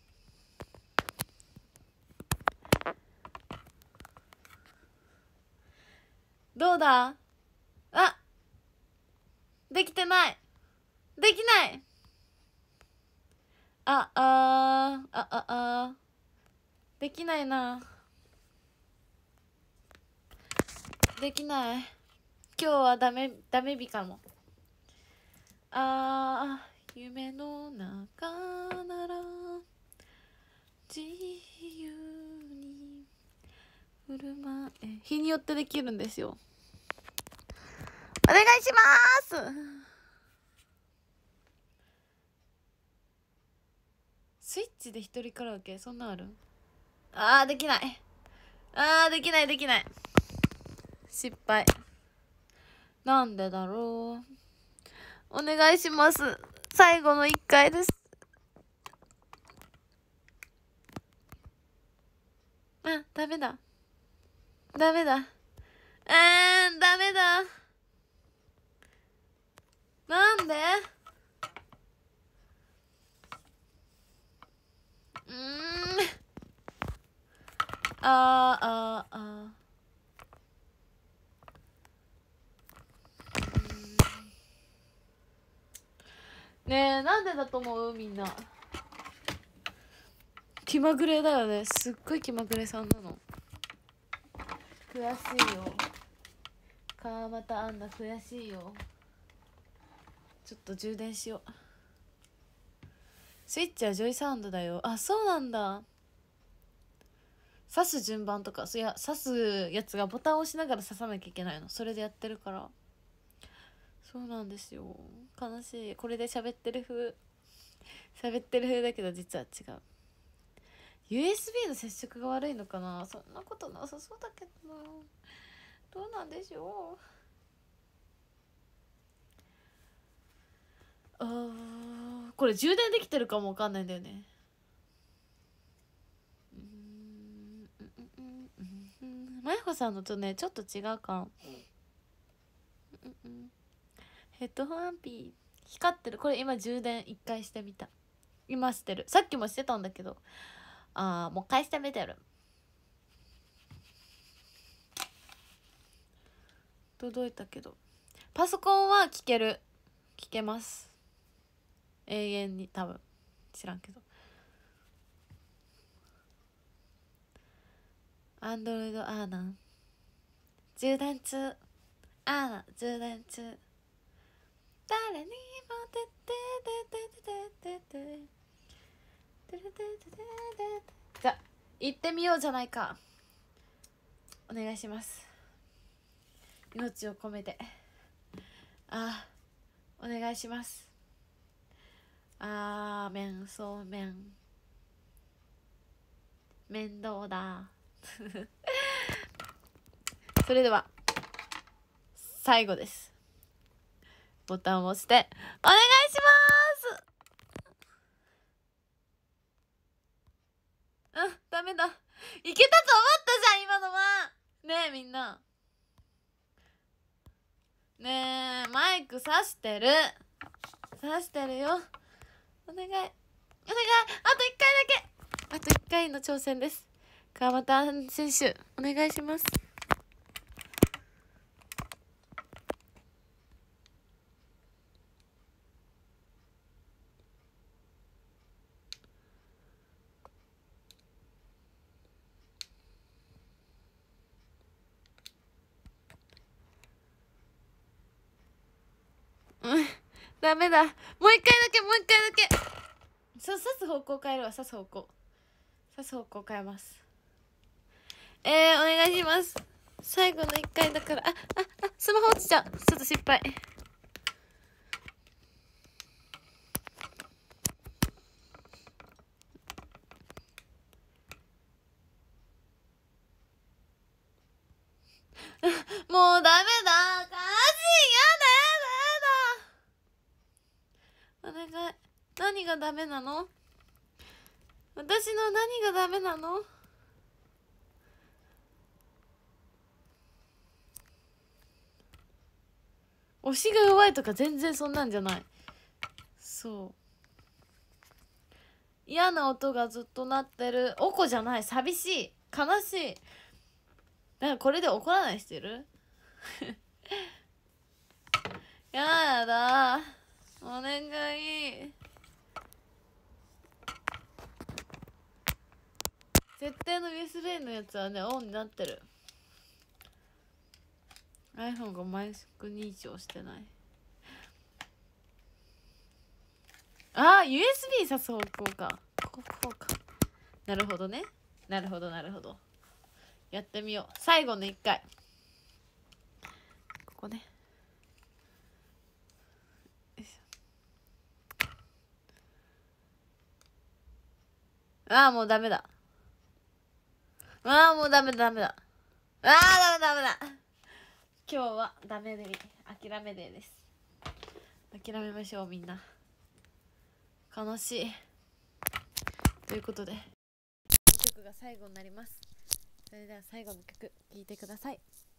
どうだ。あできてない。できない。ああーあああできないな。できない。今日はダメダメ日かも。あー夢の中なら自由に振る舞え。日によってできるんですよ。お願いします。スイッチで一人カラオケそんなんある。あーできない。あーできないできない。失敗。なんでだろう。お願いします。最後の一回です。あ、ダメだ。ダメだ。えー、ダメだ。なんで。うーん。あーあーあー。ねえなんでだと思うみんな。気まぐれだよね。すっごい気まぐれさんなの。悔しいよ。川又アンナ悔しいよ。ちょっと充電しよう。スイッチはジョイサウンドだよ。あそうなんだ。刺す順番とかそいや刺すやつがボタンを押しながら刺さなきゃいけないの。それでやってるから。 そうなんですよ、悲しい。これで喋ってる風喋ってる風だけど実は違う。 ユーエスビー の接触が悪いのかな。そんなことなさそうだけどな。どうなんでしょう。あー、これ充電できてるかもわかんないんだよね。うーん、まゆほさんのとねちょっと違うか。うんうん、ヘッドホンアンピー光ってる。これ今充電一回してみた。今してる。さっきもしてたんだけど、あーもう一回してみてる。届いたけどパソコンは聞ける。聞けます、永遠に。多分知らんけど。アンドロイドアーナン充電中。アーナ充電中。誰にもてっててててててててててて。じゃ行ってみようじゃないか。お願いします。命を込めて。あーお願いします。あーめんそうめん面倒だそれでは最後です。ボタンを押してお願いします。うん、ダメだ。いけたと思ったじゃん今のは。ねえみんな、ねえマイクさしてるさしてるよ。お願いお願い。あといっかいだけ。あといっかいの挑戦です。川又選手お願いします。うん、ダメだ。もう一回だけもう一回だけ。そう、刺す方向変えるわ。刺す方向刺す方向変えます。えー、お願いします。最後の一回だから。あ、あ、あ、スマホ落ちちゃう。ちょっと失敗。もうダメだ。カジやだやだやだ。お願い。何がダメなの？私の何がダメなの？押しが弱いとか全然そんなんじゃない。そう嫌な音がずっと鳴ってる。おこじゃない。寂しい悲しい。だからこれで怒らない人いるやだお願い。設定の ユーエスビー のやつはねオンになってる。 iPhone がマイク認証してない。あー ユーエスビー 挿す方向か。ここか。なるほどね。なるほどなるほど。やってみよう。最後のいっかい。ここね。ああもうダメだ。ああもうダメだダメだ。ああダメだダメだ。今日はダメで諦めでです。諦めましょうみんな。悲しい。ということでこの曲が最後になります。それでは最後の曲聴いてください。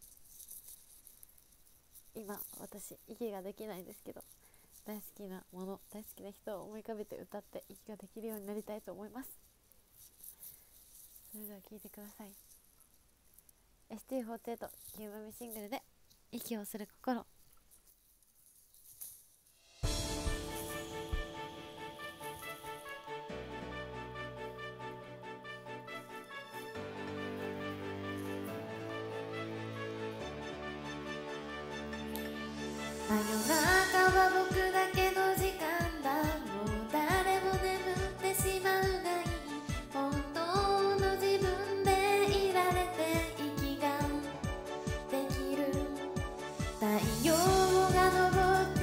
今私息ができないんですけど、大好きなもの大好きな人を思い浮かべて歌って息ができるようになりたいと思います。それでは聴いてください。 エスティーフォーティーエイト きゅうまいめシングルで息をする心。真夜中は僕だけの時間だ。もう誰も眠ってしまうがいい。本当の自分でいられて息ができる。太陽が昇っ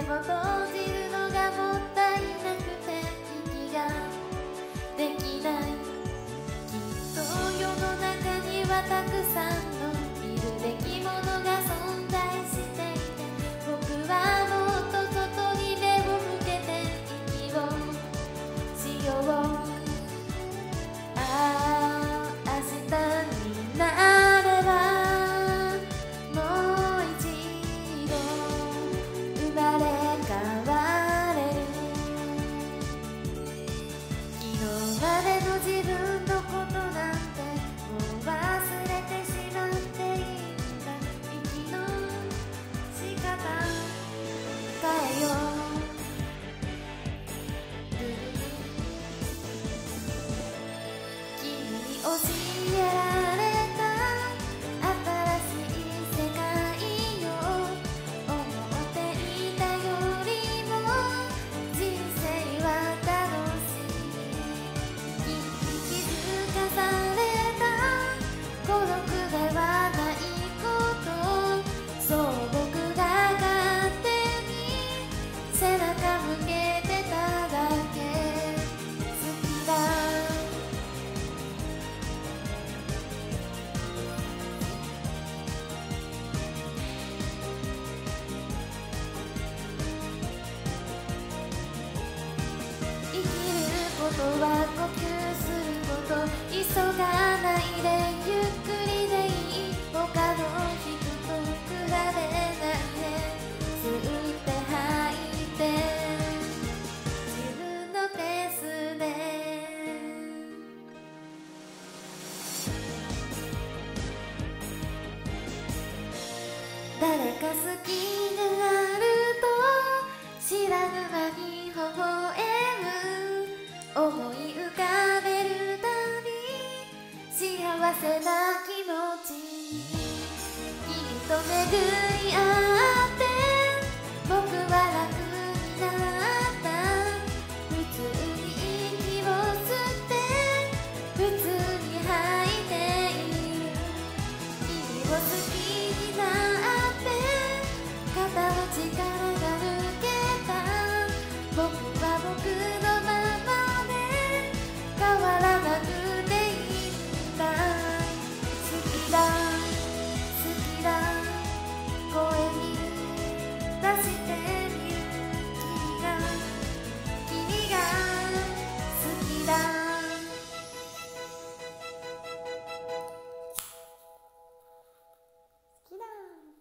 を閉じるのがもったいなくて息ができない。きっと世の中にはたくさんの見るべきものが存在していて、僕はもっと外に目を向けて息をしよう。ああ明日になればもう一度生まれ変われる。昨日までの自分のことなんてもう忘れてしまっていいんだ。息の仕方変えよう。君に教えられた新しい世界を思っていたよりも人生は楽しい。君に気づかされた孤独ではないこと、そう僕が勝手に背中向けてただけ。好きだ生きることは呼吸すること、急がないでゆっくりでいい。他の人と比べないで吸って吐いて自分のペースで。誰か好きになると知らぬ間に微笑む、思い浮かべるたび幸せな気持ちに君と巡り合って僕は楽になった。普通に息を吸って普通に吐いている。君を好きになって片の力が抜けた。僕は僕のままで変わらなくていいんだ。好きだ好きだ声に出してみる。君が君が好きだ。好きだ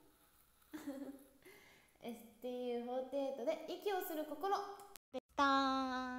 エスティーユーフォーティーエイト で息をする心でした。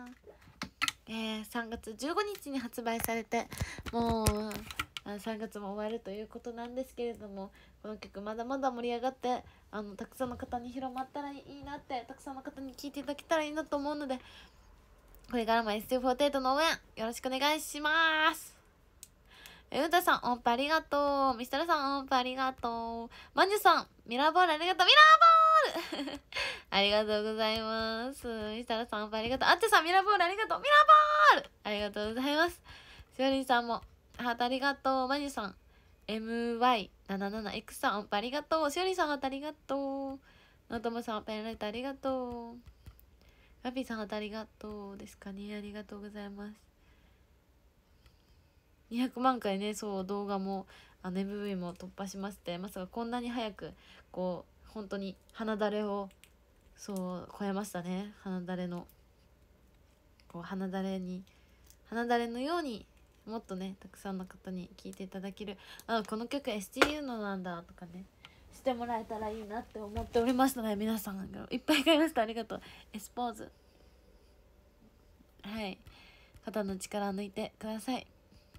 えー、さんがつじゅうごにちに発売されてもうあさんがつも終わるということなんですけれども、この曲まだまだ盛り上がってあのたくさんの方に広まったらいいなって、たくさんの方に聴いていただけたらいいなと思うので、これからも エスティーユーフォーティーエイト の応援よろしくお願いします。えうたさん音符ありがとう。ミスタラさん音符ありがとう。まんじゅさんミラーボールありがとう。ミラーボールありがとうございます。ミスタラさん音符ありがとう。あっちゃさんミラーボールありがとう。ミラーボールありがとうございます。しおりんさんもハートありがとう。まんじゅさん エムワイななじゅうななエックス さん音符ありがとう。しおりんさんハートありがとう。のともさんペンライトありがとう。ガピーさんハートありがとうですかね。ありがとうございます。にひゃくまんかいね、そう動画もあの エムブイ も突破しまして、まさかこんなに早くこう本当に花だれをそう超えましたね。花だれのこう花だれに花だれのようにもっとねたくさんの方に聴いていただける、あこの曲 エスティーユー のなんだとかねしてもらえたらいいなって思っておりますので、皆さんがいっぱい買いました。ありがとう。エスポーズはい肩の力を抜いてください。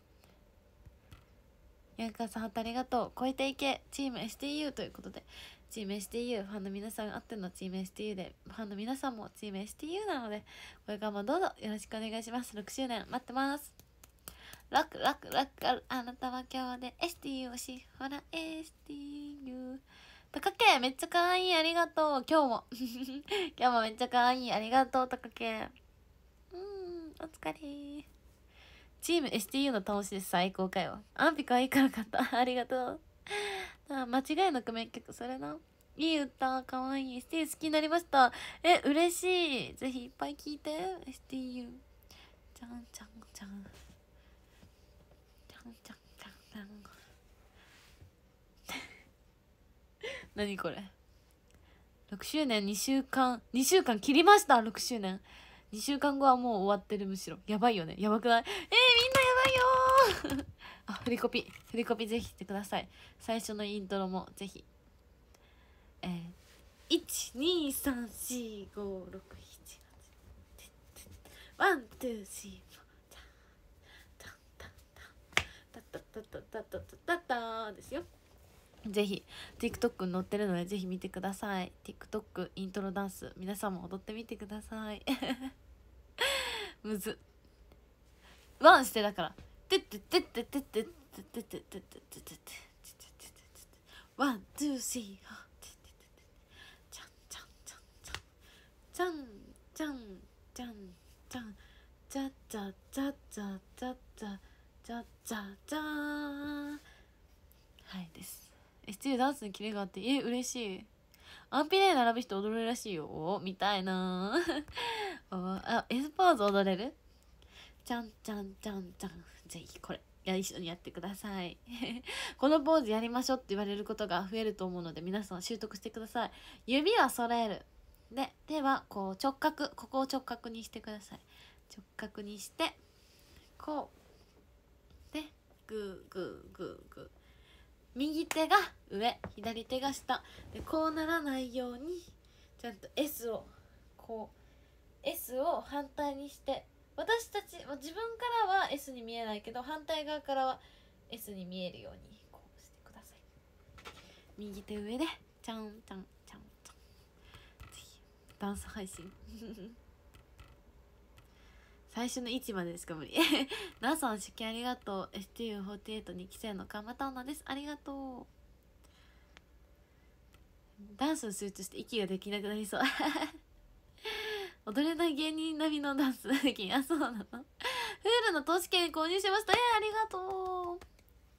ヤンカーさんありがとう。超えていけチーム エスティーユー ということで、チーム エスティーユー ファンの皆さんあってのチーム エスティーユー で、ファンの皆さんもチーム エスティーユー なので、これからもどうぞよろしくお願いします。ろくしゅうねん待ってます。ロックロックロック、あなたは今日で エスティーユー をし、ほら エスティーユー。たかけめっちゃかわいい、ありがとう。今日も今日もめっちゃかわいい、ありがとうたかけ。うん、お疲れ。チーム エスティーユー の楽しいです。最高かよ。安否かわいいからかったありがとう。あ間違いなく名曲それな。 いい歌、かわいい。エスティー 好きになりました。え、嬉しい。ぜひいっぱい聞いて。エスティーユー。じゃんじゃんじゃん。じゃんじゃんじゃんじゃん。何これ。ろくしゅうねんにしゅうかん、にしゅうかん切りました。ろくしゅうねん。にしゅうかんごはもう終わってる。むしろやばいよね。やばくない？えー、みんなやばいよーあ、振りコピ振りコピぜひしてください。最初のイントロもぜひ。えー、いちにさんしごろくななワンツースリーフォータンタンタンタタタタタタタタタですよ。ぜひ TikTok に載ってるのでぜひ見てください。 TikTok イントロダンス皆さんも踊ってみてくださいむずワンしてだからてってってってってってってってってってってってワンツースリーフォーちゃんちゃんちゃんちゃんちゃんちゃんちゃんちゃちゃちゃちゃちゃちゃちゃちゃちゃはいです。エスティー ダンスにキレがあってえ嬉しい。アンピレー並ぶ人踊るらしいよみたいなあ、エスポーズ踊れる？ちゃんちゃんちゃんちゃんぜひこれや一緒にやってくださいこのポーズやりましょうって言われることが増えると思うので皆さん習得してください。指は揃えるで手はこう直角、ここを直角にしてください。直角にしてこうでグーグーグーグー右手が上左手が下でこうならないようにちゃんと S をこう S を反対にして私たち自分からは S に見えないけど反対側からは S に見えるようにこうしてください。右手上でちゃんちゃんちゃんちゃんぜひダンス配信最初の位置までしか無理なさん出勤ありがとう。 エスティーユーフォーティーエイト に期生のかまた女です。ありがとう。ダンスに集中して息ができなくなりそう踊れない芸人並みのダンスできん。あ、そうなの。フールの投資券購入しました。えー、ありがとう。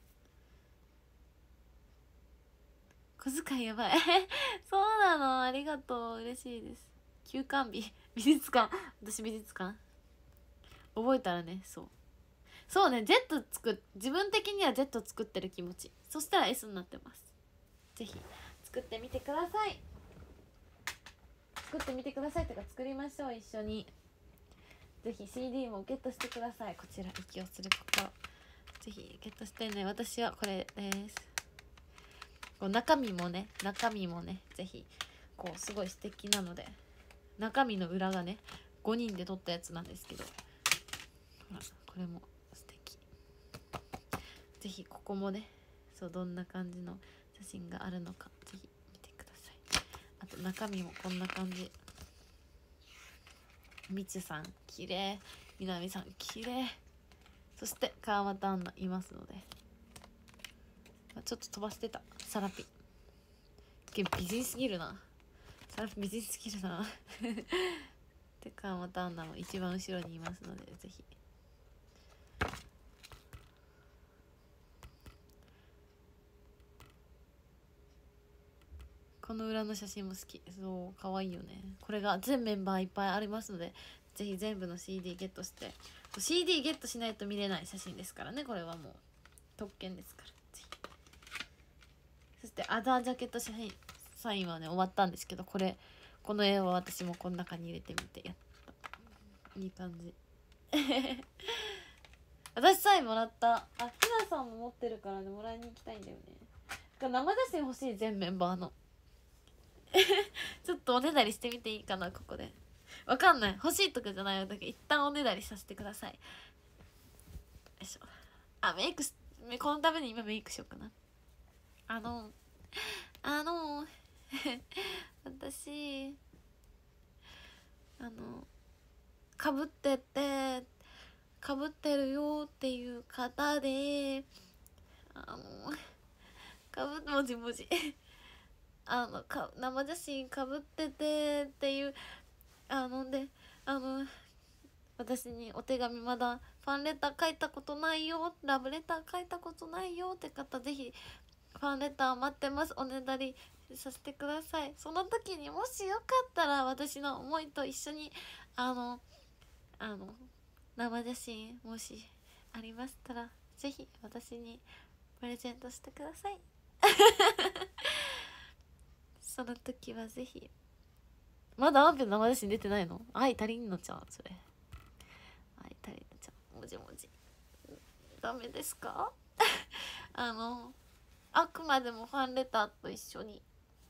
小遣いやばいそうなの。ありがとう。嬉しいです。休館日美術館。私美術館覚えたらね。そうそうね。Z 作っ自分的には Z 作ってる気持ち。そしたら S になってます。ぜひ作ってみてください。作ってみてくださいとか作りましょう一緒に。ぜひ シーディー もゲットしてください。こちら息をする心ぜひゲットしてね。私はこれです。こう中身もね中身もねぜひこうすごい素敵なので中身の裏がねごにんで撮ったやつなんですけどほらこれも素敵。ぜひここもねそうどんな感じの写真があるのかぜひ見てください。あと中身もこんな感じ。みちゅさんきれい、みなみさんきれい、そして川俣アンナいますのでちょっと飛ばしてた。サラピ美人すぎるな。サラピ美人すぎるなで川俣アンナも一番後ろにいますのでぜひこの裏の写真も好き。そう可愛いよね。これが全メンバーいっぱいありますのでぜひ全部の シーディー ゲットして シーディー ゲットしないと見れない写真ですからね。これはもう特権ですからぜひ。そしてアダージャケット写真サインはね終わったんですけどこれこの絵を私もこの中に入れてみてやったいい感じ私サインもらった。あ、ひなさんも持ってるからねもらいに行きたいんだよね。生写真欲しい全メンバーのちょっとおねだりしてみていいかな。ここでわかんない欲しいとかじゃないよ。だけど一旦おねだりさせてください。よいしょ。あメイクこのために今メイクしようかな。あのあの私あのかぶっててかぶってるよっていう方であのかぶもじもじあのか生写真かぶっててっていうあのであの私にお手紙まだファンレター書いたことないよラブレター書いたことないよって方ぜひファンレター待ってます。おねだりさせてください。その時にもしよかったら私の思いと一緒にあのあの生写真もしありましたらぜひ私にプレゼントしてくださいその時はぜひ。まだアンペの生写真出てないの？愛足りんのちゃんそれ。愛足りんのちゃんもじもじダメですかあのあくまでもファンレターと一緒に。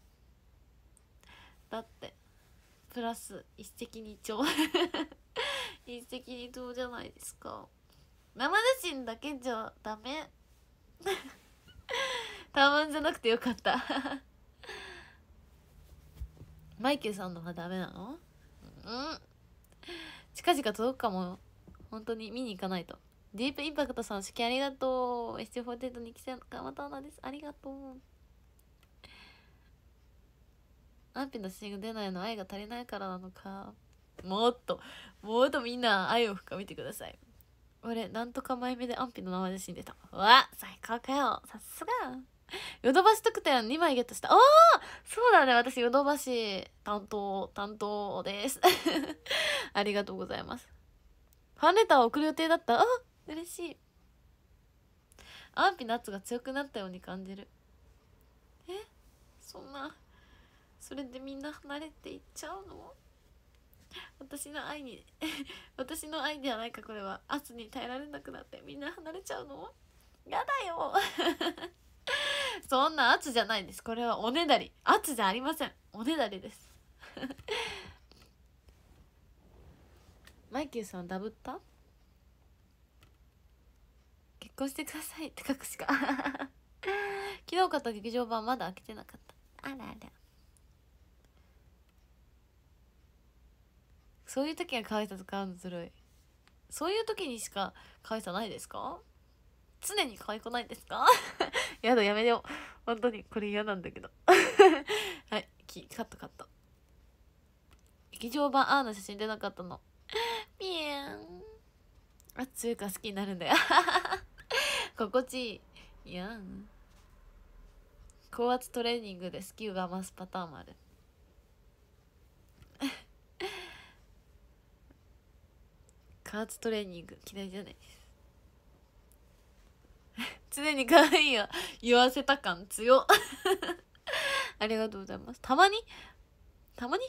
だってプラス一石二鳥一石二鳥じゃないですか。生写真だけじゃダメたまんじゃなくてよかったマイケルさんのがダメなの？うん近々届くかも。本当に見に行かないと。ディープインパクトさん式ありがとう。エスティーフォーティーエイトに期生の川端アナです。ありがとう。アンピのシング出ないの愛が足りないからなのか。もっともっとみんな愛を深めてください。俺なんとか前目でアンピの生写真出た。うわ最高かよ。さすがヨドバシ特典にまいゲットした。ああそうだね、私ヨドバシ担当担当ですありがとうございます。ファンレターを送る予定だった。あ嬉しい。アンピの圧が強くなったように感じる。えそんなそれでみんな離れていっちゃうの？私の愛に私の愛ではないかこれは。圧に耐えられなくなってみんな離れちゃうの？やだよそんな圧じゃないです。これはおねだり。圧じゃありません。おねだりですマイケルさんダブった？結婚してくださいって書くしか昨日買った劇場版まだ開けてなかった。あらあら。そういう時は可愛さ使うのずるい。そういう時にしか可愛さないですか？常に可愛くないですかやだやめよう本当にこれ嫌なんだけどはいキカットカット。劇場版アーの写真出なかったのピエン。あ強いから好きになるんだよ心地いい。いやん高圧トレーニングでスキルが増すパターンもある加圧トレーニング嫌いじゃないです常に可愛いよ言わせた感強ありがとうございます。たまにたまに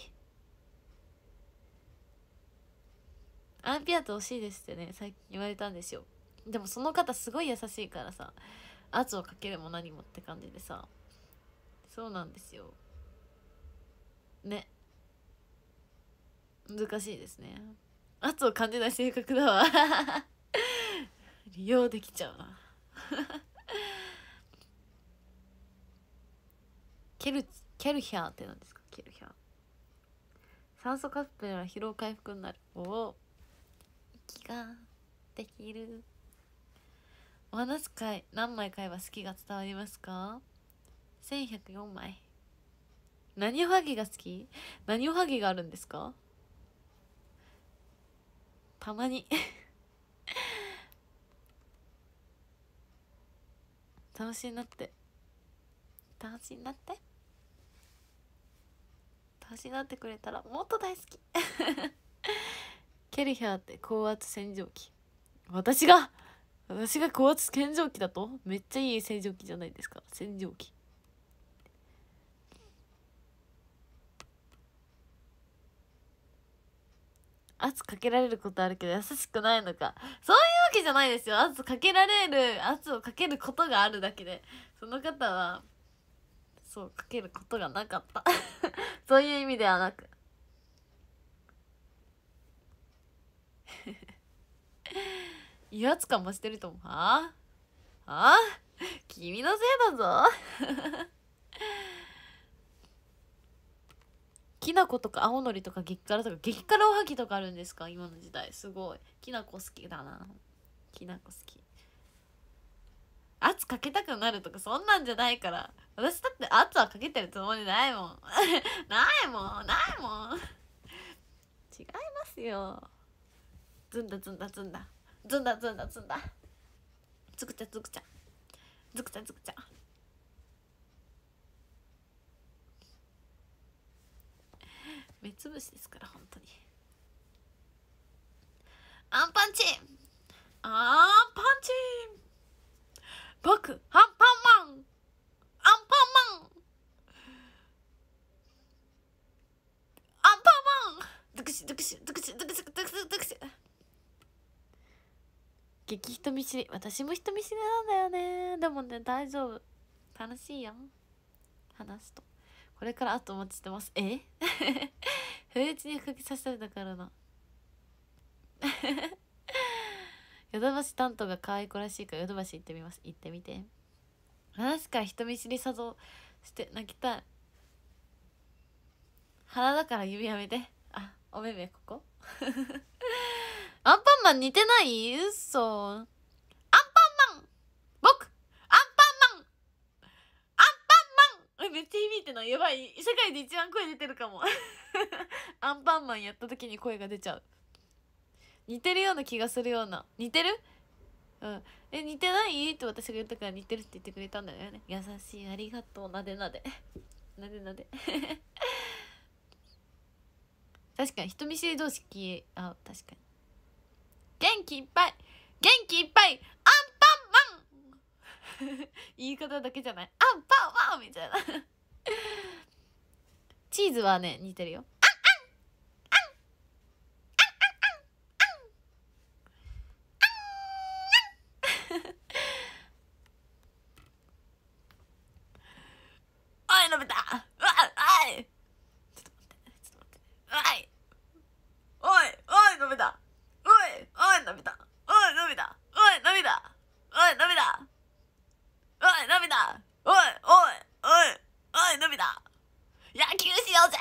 アンピアット欲しいですってね最近言われたんですよ。でもその方すごい優しいからさ圧をかけるも何もって感じでさ。そうなんですよね。難しいですね。圧を感じない性格だわ利用できちゃうなケルキャルヒャーって何ですか？ケルヒャー酸素カプセルは疲労回復になる。おお息ができる。お話会何枚買えば好きが伝わりますか？せんひゃくよんまい。何おはぎが好き？何おはぎがあるんですか？たまに楽しいなって楽しいなって楽しいなってくれたらもっと大好きケルヒャーって高圧洗浄機。私が私が高圧洗浄機だとめっちゃいい洗浄機じゃないですか。洗浄機圧かけられることあるけど優しくないのか。そういうわけじゃないですよ。圧かけられる圧をかけることがあるだけでその方はそうかけることがなかったそういう意味ではなく威圧感増してると思う。はあはあ君のせいだぞきな粉とか青のりとか激辛とか激辛おはぎとかあるんですか今の時代。すごいきな粉好きだな。きな粉好き。圧かけたくなるとかそんなんじゃないから。私だって圧はかけてるつもりないもんないもんないもん違いますよ。ずんだずんだずんだずんだずんだずんだつくちゃつくちゃずくちゃずくちゃ目つぶしですから本当に。アンパンチアンパンチ僕アンパンマンアンパンマンアンパンマンドクシドクシドクシドクシドクシドクシ。激人見知り。私も人見知りなんだよね。でもね大丈夫、楽しいよ話すと。これからあとお待ちしてます。え不意打ちにかけさせられたからなヨドバシ担当が可愛い子らしいからヨドバシ行ってみます。行ってみて。話から人見知りさぞして泣きたい。鼻だから指やめて。あ、お目目ここアンパンマン似てない？嘘。アンパンマン僕アンパンマンアンパンマン。え、めっちゃ響いてない？やばい、世界で一番声出てるかもアンパンマンやった時に声が出ちゃう。似てるような気がするような。似てる？うん。え、似てないって私が言ったから似てるって言ってくれたんだよね。優しい、ありがとう。なでなでなでなで確かに人見知り同士気合う。確かに元気いっぱい元気いっぱいアンパンマン言い方だけじゃない、アンパンマンみたいなチーズはね似てるよ。おいのび太、おい、ちょっと待ってちょっと待って、おいおいおいのび太、おいおいのび太、おいのび太、おいのび太、おいのび太、おいのび太、おいおいおいおいのび太、野球しようぜ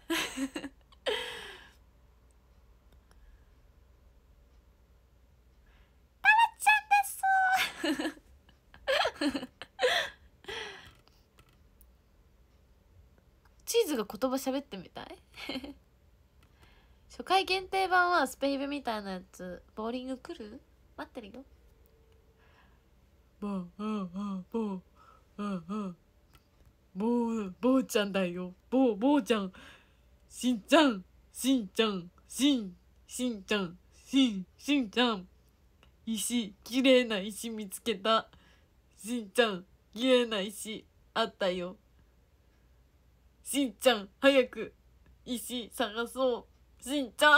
タラちゃんですチーズが言葉喋ってみたい初回限定版はスペイブみたいなやつ。ボーリング来る？待ってるよ。ボーボーボーボーボーボーボーちゃんだよ。ボーボーちゃん、しんちゃんしんちゃんしんしんちゃんしんしんちゃん、石、きれいな石見つけた。しんちゃん、きれいな石あったよ。しんちゃん、早く石探そう。しんちゃん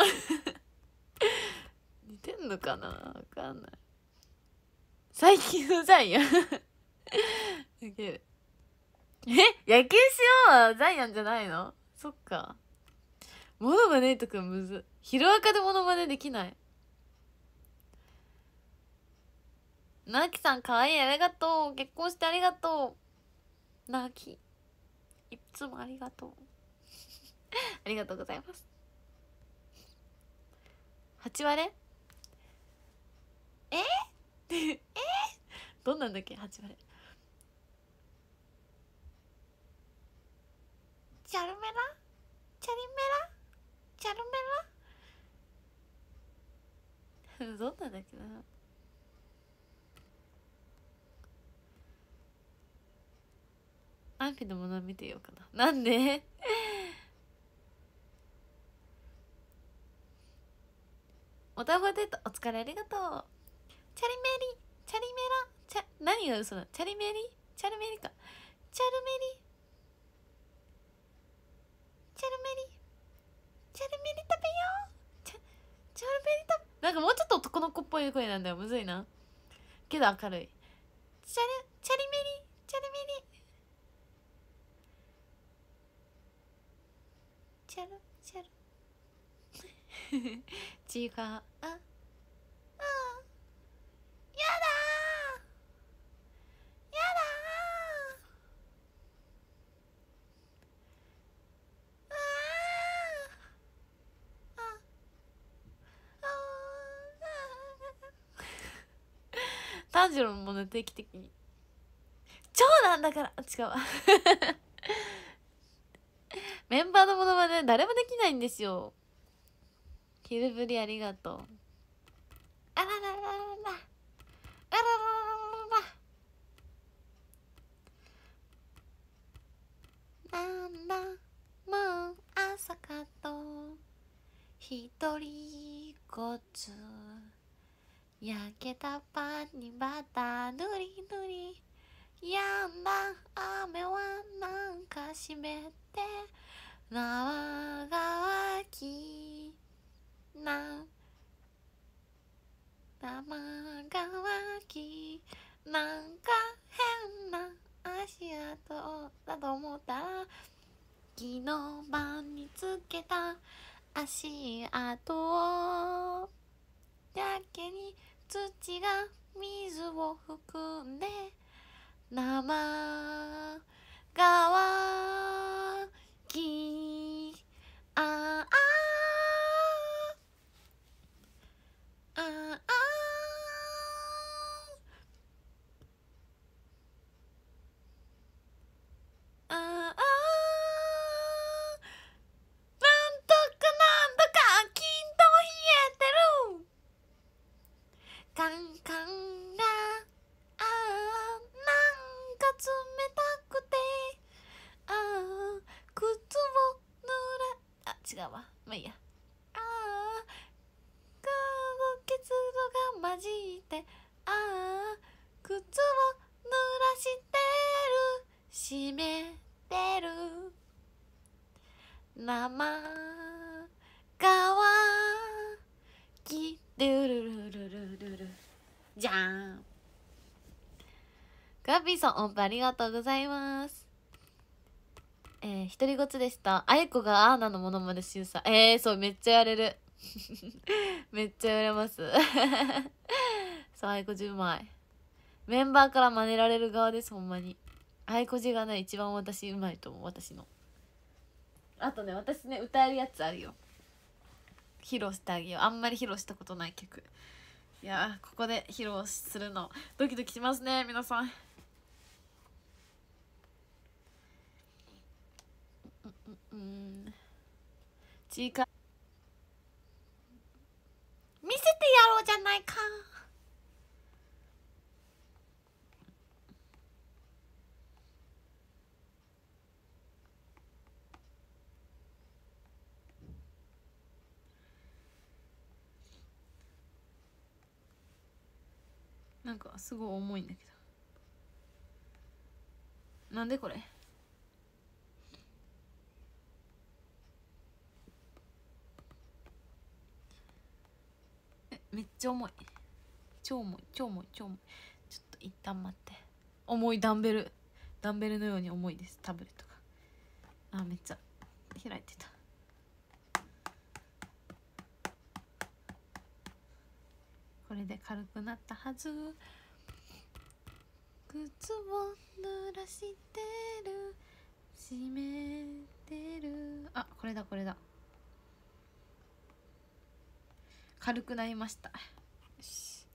似てんのかな、わかんない。最近のジャイアンえ、野球しようはジャイアンじゃないの？そっか。モノマネとかむず。ヒロアカでモノマネできない。なきさんかわいい、ありがとう。結婚してありがとう。なきいつもありがとうありがとうございます。はち割れええどんなんだっけはち割れ。チャルメラチャリメラチャルメラどんなんだっけな。アンフィのもの見てようかな。なんでおたふでとお疲れありがとう。チャリメリチャリメラチャ、何が嘘だ。チャリメリチャルメリか。チャルメリチャルメリチャルメリ食べよう。チャチャルメリ食べ、なんかもうちょっと男の子っぽい声なんだよ。むずいなけど明るい。チャルチャリメリチャルメリチャルチャル違う。ああやだやだあああ炭治郎のもの定期的に長男だから違うメンバーのものまね誰もできないんですよ。昼ぶりありがとう。あらららららあらららららなんだもう朝かとひとりごつ焼けたパンにバター塗り塗りやんだ雨はなんか湿って生乾きな生乾きなんか変な足跡だと思ったら昨日晩につけた足跡をやけに土が水を含んで生乾きああああああなんとかなんとかきんと冷えてるカンカンがああなんか冷たくてああ靴を濡れあ違うわまあいいやああ結露が混じってああ靴を濡らしてる湿ってる生乾きルルルルルルルじゃーん。ガビーさん音符ありがとうございます。えー、独り言でした。あやこがアーナのものまでしゅうさえー、そうめっちゃやれるめっちゃやれますそうあやこじうまい。メンバーから真似られる側です。ほんまにあやこじがね一番私うまいと思う。私のあとね私ね歌えるやつあるよ。披露してあげよう。あんまり披露したことない曲。いやここで披露するのドキドキしますね皆さん。うんちいか見せてやろうじゃないか。なんかすごい重いんだけどなんでこれえめっちゃ重い超重い超重い超重いちょっと一旦待って重いダンベルダンベルのように重いですタブレットがあめっちゃ開いてたこれで軽くなったはず靴を濡らしてる湿ってるあこれだこれだ軽くなりました。よし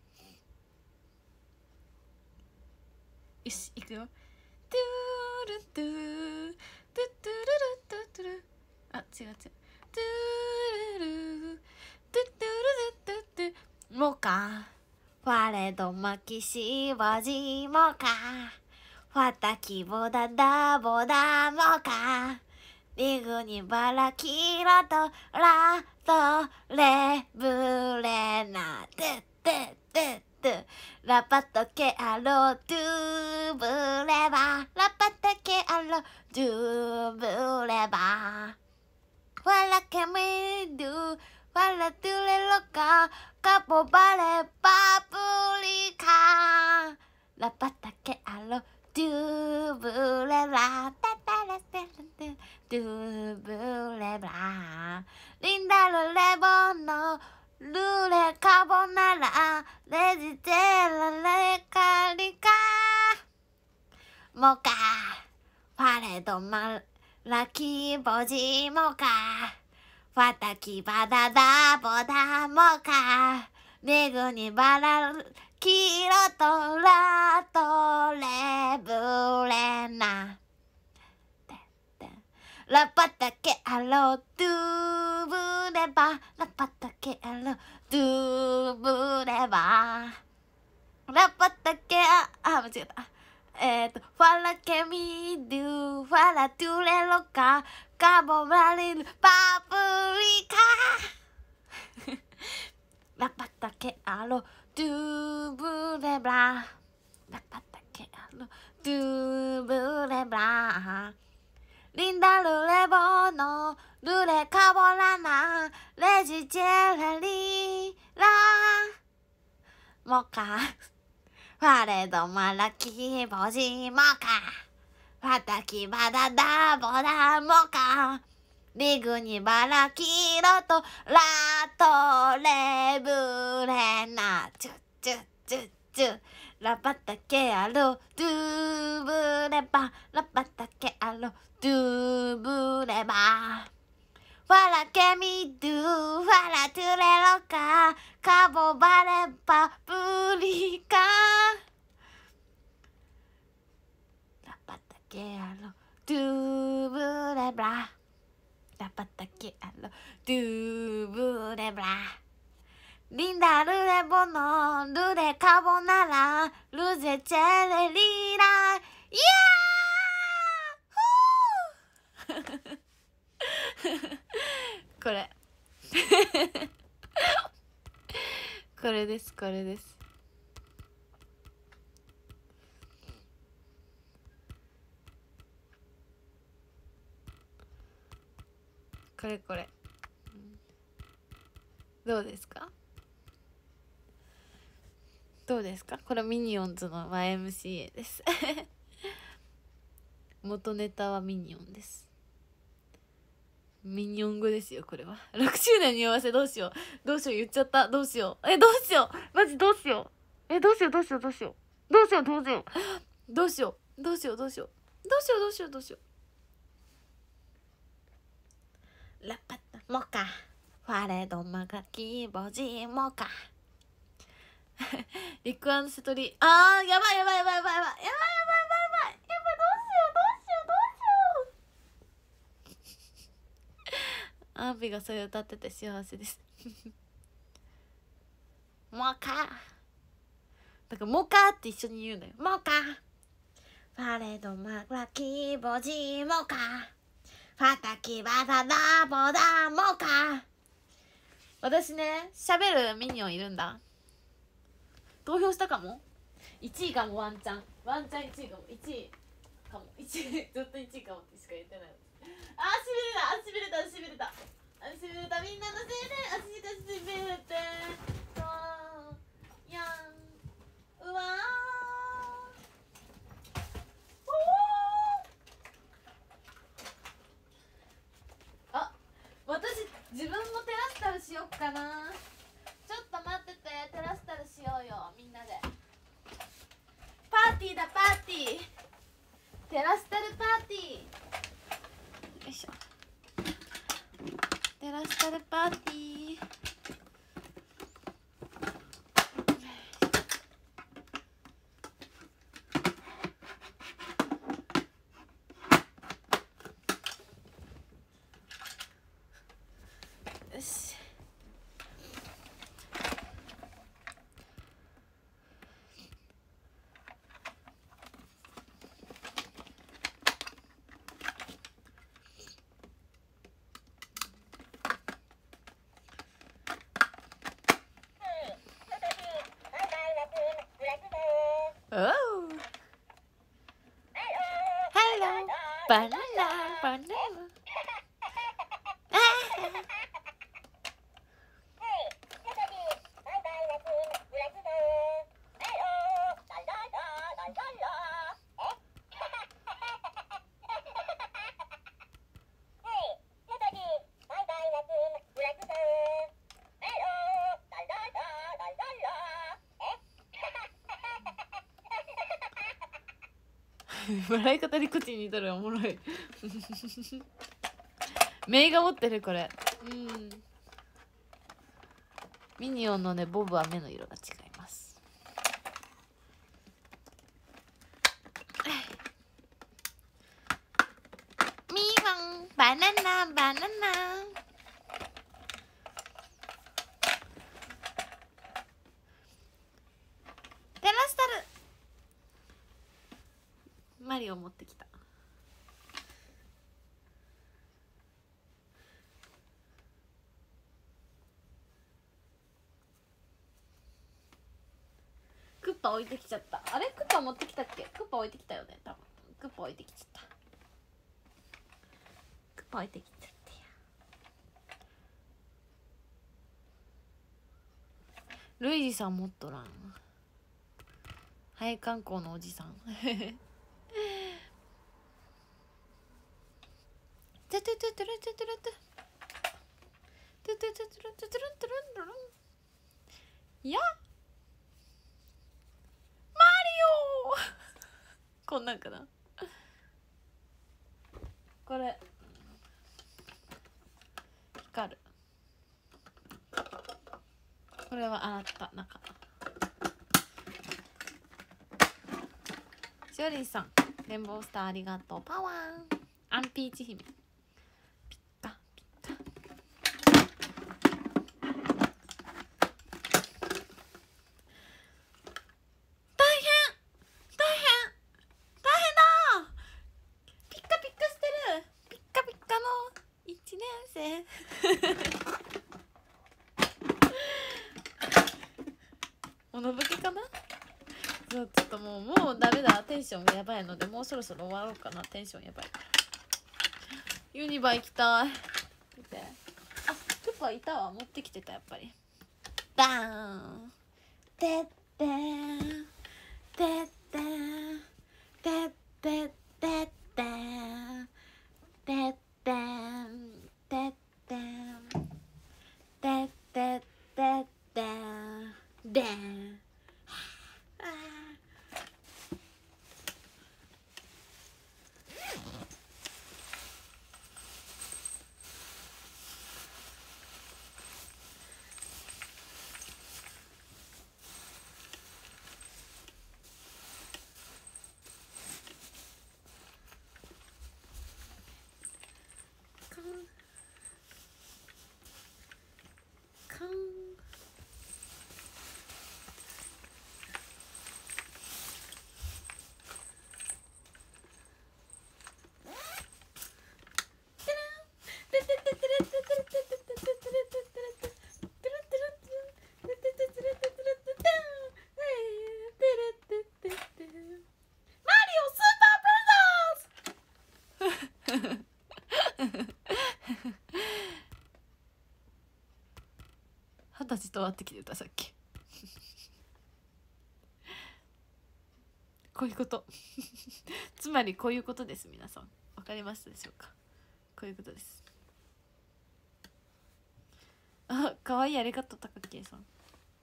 よしいくよ。トゥールトゥートゥトゥルルトゥトゥルあ違う違うトゥルルトゥトゥルルトゥトゥもかファレドマキシバジもかファタキボダダボダもかリグにバラキラとラとレブレナトゥトゥトゥトゥラパトケアロドゥブレバラパトケアロドゥブレバワラケミドゥワラトゥレロカカポバレパプリカラパタケアロドゥブレラタタラテラテドゥブレラリンダルレボノルレカボナラレジテラレカリカモカファレドマラキボジモカファタキバダダボダモカネグにバラキロトラトレブレナラパタケアロドゥブレバラパタケアロドゥブレバラパタケアあ間違えたえっとファラケミドゥファラトゥレロカカボラリルパプリカラパタケアロドゥブレブララパタケアロドゥブレブラリンダルレボノルレカボラナレジチェラリラモカファレドマラキボジモカファタキバダダボダモカリグニバラキロトラトレブレナチュチュチュチュラパタケアロドゥブレバラパタケアロドゥブレバファラケミドゥファラトゥレロカカボバレパプリカラパタケアロドゥブレブララパタケアロドゥブレブラリンダルレボノルレカボナラルゼチェレリライヤーこれこれですこれですこれこれどうですかどうですかこれミニオンズの ワイエムシーエー です元ネタはミニオンです。ミニオン語ですよこれは。ろくしゅうねんに合わせどうしようどうしよう言っちゃったどうしようえどうしようマジどうしようえどうしようどうしようどうしようどうしようどうしようどうしようどうしようどうしようどうしようどうしようどうしようラパタモカファレドマガキボジモカリクアンセトリあーやばいやばいやばいやばいやばいやばいやばいやばいやばいやばいどうしようどうしようどうしようアービがそれ歌ってて幸せですモカだからモカって一緒に言うのよモカファレドマガキボジモカファタキバダダボダモカ私ね喋るミニオンいるんだ投票したかもいちいかもワンチャンワンチャンいちいかもいちいかもいちいずっといちいかもってしか言ってないあーしびれたしびれたしびれたしびれたみんなのせいで足がしびれてそうやんうわーあ私自分もテラスタルしよっかなちょっと待っててテラスタルしようよみんなでパーティーだパーティーテラスタルパーティーよいしょテラスタルパーティーよしおー Hello バナナバナナあ笑い方に口に似とるおもろいメイが持ってるこれうんミニオンのねボブは目の色が違いますミーワンバナナバナナテラスタルマリオ持ってきたパ置いてきちゃった。あれクッパ持ってきたっけ？クッパ置いてきたよね多分。クッパ置いてきちゃった。クッパ置いてきちゃったよ。ルイージさん持っとらん。はい観光のおじさんトゥトゥトゥトゥルトゥトゥルトゥトゥトゥトゥトゥルトゥルトゥルトゥルンいやマリオこんなんかな。これ光る。これは洗った中。しおりんさんレンボースターありがとう。パワーアンピーチ姫ピッカピッカ。大変大変大変だ。ピッカピッカしてる。ピッカピッカのいちねん生。おのぶけかな。ちょっともうもうダメだ。テンションがやばいのでもうそろそろ終わろうかな。テンションやばいから。ユニバ行きたい。見て、あ、クッパいたわ。持ってきてたやっぱり。ダーンてってーんてってーんてってってってーんてってーんてってーんてってってってーんでーん。カン二十歳と会ってきてたさっきこういうことつまりこういうことです。皆さんわかりましたでしょうか。こういうことです。あ、かわいい。ありがとうたかけいさん。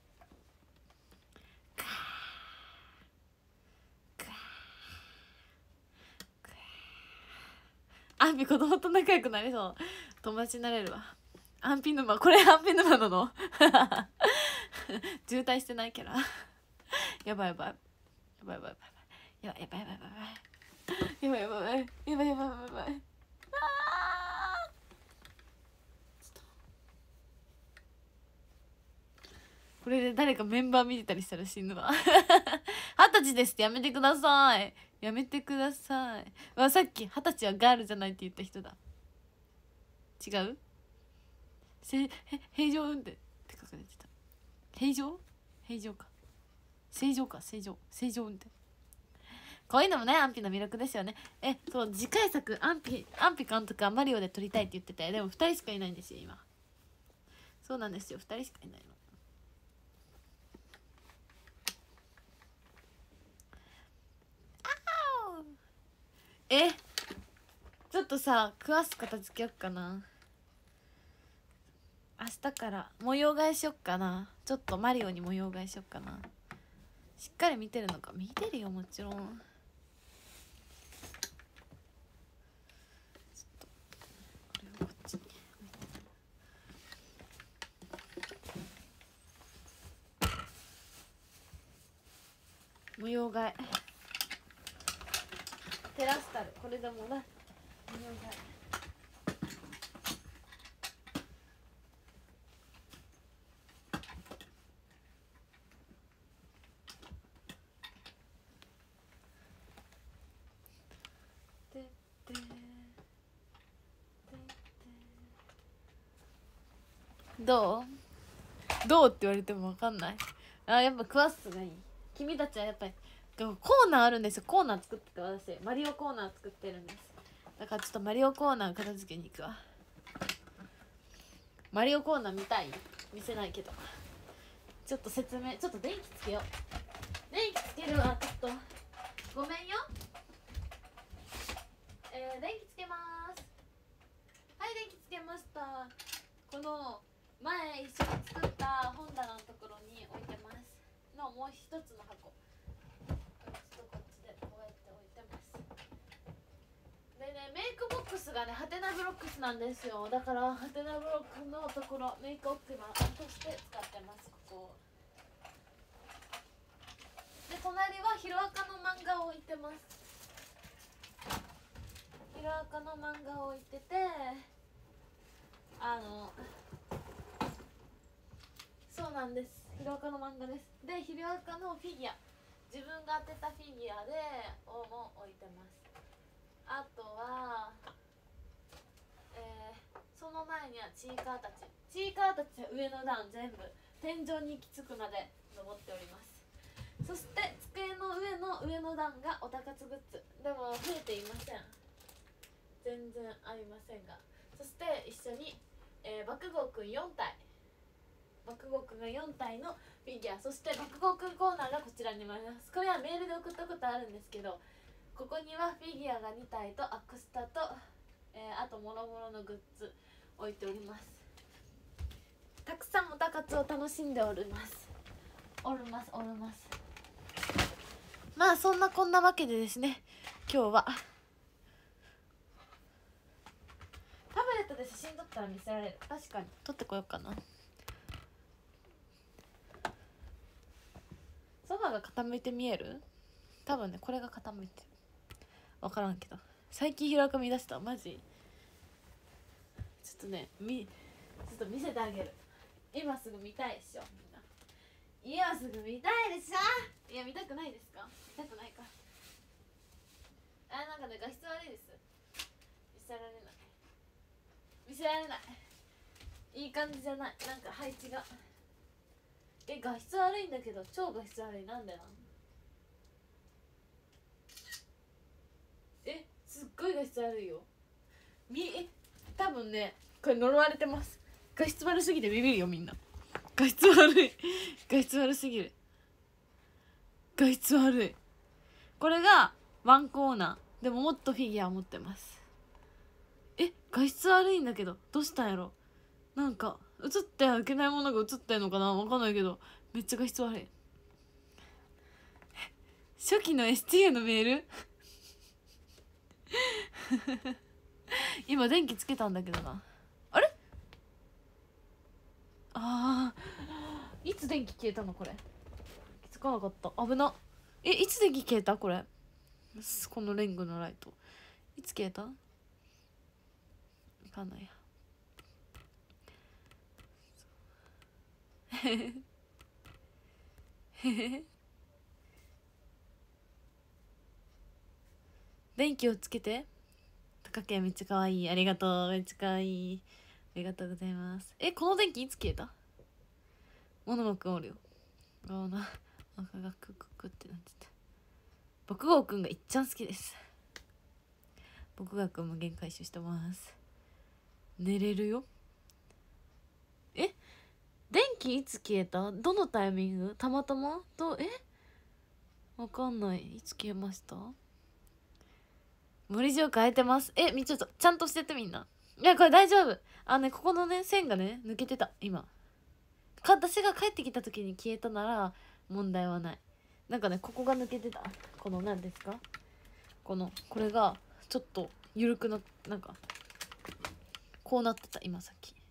アンピ子供と仲良くなりそう。友達になれるわ。アンピ沼、これアンピ沼なの渋滞してないキャラやばいやばいやばいやばいやばいやばいやばいやばいやばいやばいやばいやばいやばいやばいやばいやばい。これで誰かメンバー見てたりしたら死ぬわ二十歳ですってやめてください。やめてください。わ、さっき二十歳はガールじゃないって言った人だ。違う？せへ平常運転って書かれてた。平常平常か正常か正常正常運転。こういうのもねアンピの魅力ですよね。え、そう、次回作アンピアンピ監督はマリオで撮りたいって言ってて、でもふたりしかいないんですよ今。そうなんですよ、ふたりしかいないの。え、ちょっとさクワス片付けよっかな。明日から模様替えしよっかな。ちょっとマリオに模様替えしよっかな。しっかり見てるのか。見てるよもちろん。ちょっとこれをこっちに模様替えテラスタル、これでもな模様替え。どうどうって言われても分かんない。あ、やっぱクワッスがいい。 君たちはやっぱりコーナーあるんですよ。コーナー作ってて、私マリオコーナー作ってるんです。だからちょっとマリオコーナー片付けに行くわ。マリオコーナー見たい？見せないけど、ちょっと説明、ちょっと電気つけよう。電気つけるわ。ちょっとごめんよ。えー、電気つけます。はい、電気つけました。この前一緒に作った本棚のところに置いてますのもう一つの箱、ちょっとこっちでこうやって置いてます。でね、メイクボックスがねハテナブロックスなんですよ。だからハテナブロックのところメイクボックスとして使ってます。ここで、隣はヒロアカの漫画を置いてます。ヒロアカの漫画を置いてて、あのそうなんです、ヒロアカの漫画です。で、ヒロアカのフィギュア、自分が当てたフィギュアでをも置いてます。あとは、えー、その前にはチーカーたちチーカーたちは上の段全部天井に行き着くまで登っております。そして机の上の上の段がおたかつグッズ、でも増えていません。全然ありませんが、そして一緒に、えー、爆豪くんよんたい、爆豪くんがよんたいのフィギュア、そして爆豪くんコーナーがこちらにもあります。これはメールで送ったことあるんですけど、ここにはフィギュアがにたいとアクスタと、えー、あともろもろのグッズ置いております。たくさんおたかつを楽しんでおりますおりますおります。まあそんなこんなわけでですね、今日はタブレットで写真撮ったら見せられる。確かに撮ってこようかな。ソファが傾いて見える？多分ね、これが傾いてる、分からんけど。最近平組み出したマジ。ちょっとね、みちょっと見せてあげる。今すぐ見たいでしょみんな。今すぐ見たいでしょ。いや、見たくないですか？見たくないか。あ、なんかね、画質悪いです。見せられない、見せられない。いい感じじゃない。なんか配置が、え、画質悪いんだけど、超画質悪い。なんでなん？え、すっごい画質悪いよ。みえ多分ね、これ呪われてます。画質悪すぎてビビるよみんな。画質悪い画質悪すぎる。画質悪い。これがワンコーナーでも、もっとフィギュア持ってます。え、画質悪いんだけど、どうしたんやろ。なんか映ってはいけないものが映ってんのかな、わかんないけど、めっちゃ画質悪い。初期の エスティーエー のメール今電気つけたんだけどな。あれ、あー、いつ電気消えたのこれ。気づかなかった。危な。え、いつ電気消えたこれ。このレングのライトいつ消えた？わかんないや。へへへ。電気をつけて。高けめっちゃ可愛い。ありがとう。めっちゃ可愛い。ありがとうございます。え、この電気いつ消えた？モノマくんおるよ。あな、赤がクククってなってた。爆豪くんがいっちゃん好きです。爆豪くんも限回収してます。寝れるよ。え、電気いつ消えた？どのタイミング？たまたま？どう？え、わかんない。いつ消えました？森塩変えてます。え、みちょっとちゃんとしてってみんな。いや、これ大丈夫。あのね、ここのね線がね抜けてた今。私が帰ってきた時に消えたなら問題はない。なんかね、ここが抜けてた。この何ですか、このこれがちょっと緩くな、なんかこうなってた今さっき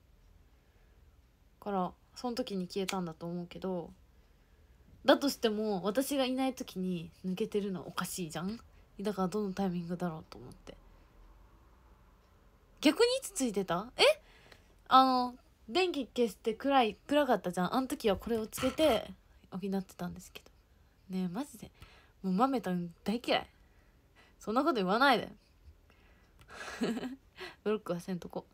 からその時に消えたんだと思うけど、だとしても私がいない時に抜けてるのはおかしいじゃん。だからどのタイミングだろうと思って。逆にいつついてた？え、あの電気消して暗い暗かったじゃん。あの時はこれをつけて補ってたんですけどね。えマジでもう豆たん大嫌い。そんなこと言わないでブロックはせんとこ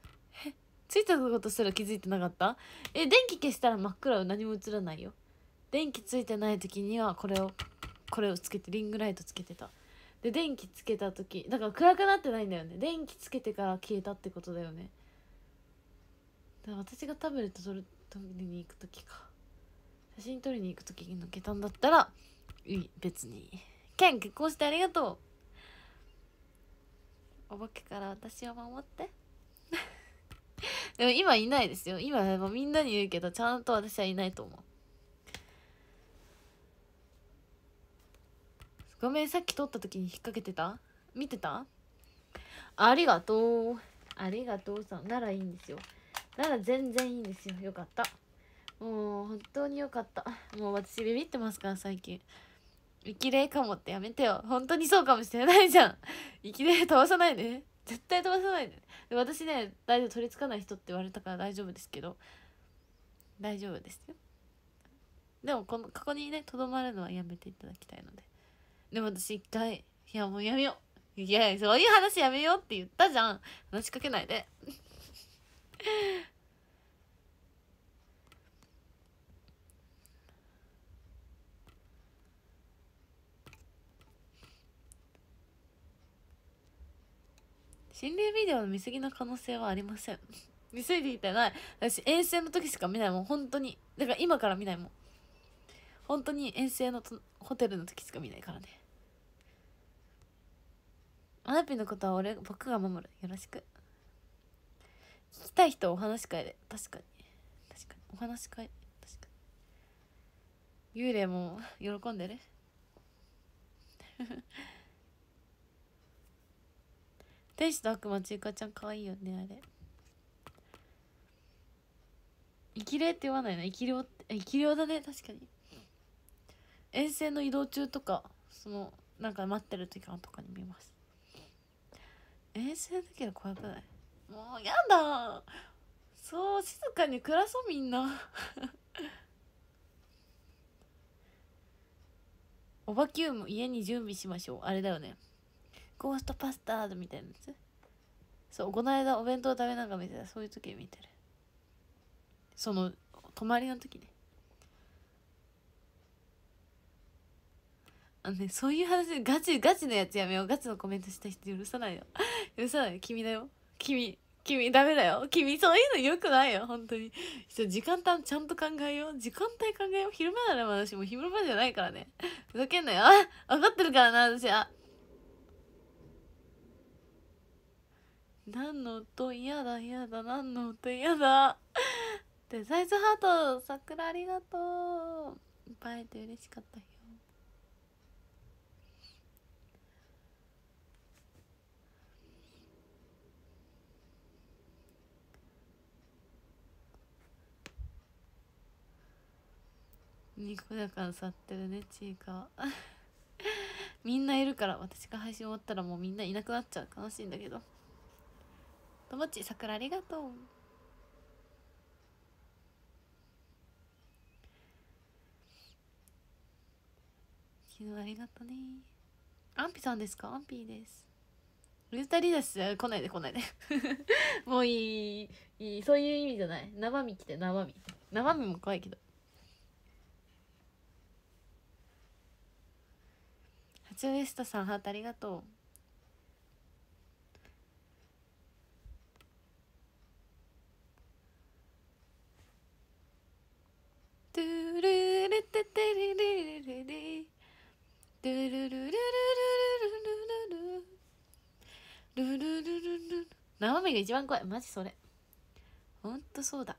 ついたことすら気づいてなかった。え、電気消したら真っ暗は何も映らないよ。 電気ついてない時にはこれをこれをつけてリングライトつけてた。で電気つけた時だから暗くなってないんだよね。電気つけてから消えたってことだよね。だから私がタブレット撮る撮りに行く時か、写真撮りに行く時に抜けたんだったらいい、別に。ケン結婚してありがとう。お化けから私を守ってでも今いないですよ。今もみんなに言うけどちゃんと私はいないと思う。ごめん、さっき撮った時に引っ掛けてた？見てた？ありがとう。ありがとうさんならいいんですよ。なら全然いいんですよ。よかった。もう本当によかった。もう私ビビってますから最近。生き霊かもってやめてよ。本当にそうかもしれないじゃん。生き霊飛ばさないで。絶対飛ばさないで。で私ね、大丈夫、取り付かない人って言われたから大丈夫ですけど。大丈夫ですよ。でもこのここにねとどまるのはやめていただきたいので。でも私一回、いやもうやめよう、いやそういう話やめようって言ったじゃん。話しかけないで心霊ビデオの見過ぎの可能性はありません見過ぎていたない。私遠征の時しか見ないもん、本当に。だから今から見ないもん、本当に遠征のとホテルの時しか見ないからね。アナピのことは俺僕が守る。よろしく。聞きたい人はお話し会で。確かに確かにお話し会。確かに幽霊も喜んでる天使と悪魔ちいかちゃん可愛いよね。あれ生き霊って言わないの？生き霊って、生き霊だね。確かに遠征の移動中とか、そのなんか待ってる時間とかに見ます。遠征だけど怖くない？もうやだ、そう静かに暮らそうみんなおばきゅうも家に準備しましょう。あれだよね、ゴーストパスタードみたいなやつ。そうこの間お弁当食べながら見てた。そういう時見てる。その泊まりの時ね。あのね、そういう話ガチガチのやつやめよう。ガチのコメントした人許さないよ許さないよ。君だよ、君君ダメだよ。君そういうのよくないよ本当に。時間帯ちゃんと考えよう。時間帯考えよう。昼間なら私もう昼間じゃないからね。ふざけんなよ。あ分かってるからな私は。何の音嫌だ嫌だ、何の音嫌だデザイズハート桜ありがとう。いっぱい会えて嬉しかったよ。にこやかん去ってるねちいかはみんないるから。私が配信終わったらもうみんないなくなっちゃう。悲しいんだけど。ともち桜ありがとう。昨日ありがとね。アンピさんですか？アンピーです。ウルタリダス来ないで来ないでもういいいい、そういう意味じゃない。生身来て。生身生身も怖いけど。ハチウエストさんハートありがとう。トゥルルテテレレレレレトゥルルルルルルルルルルルルルル。生身が一番怖い。マジそれほんとそうだ。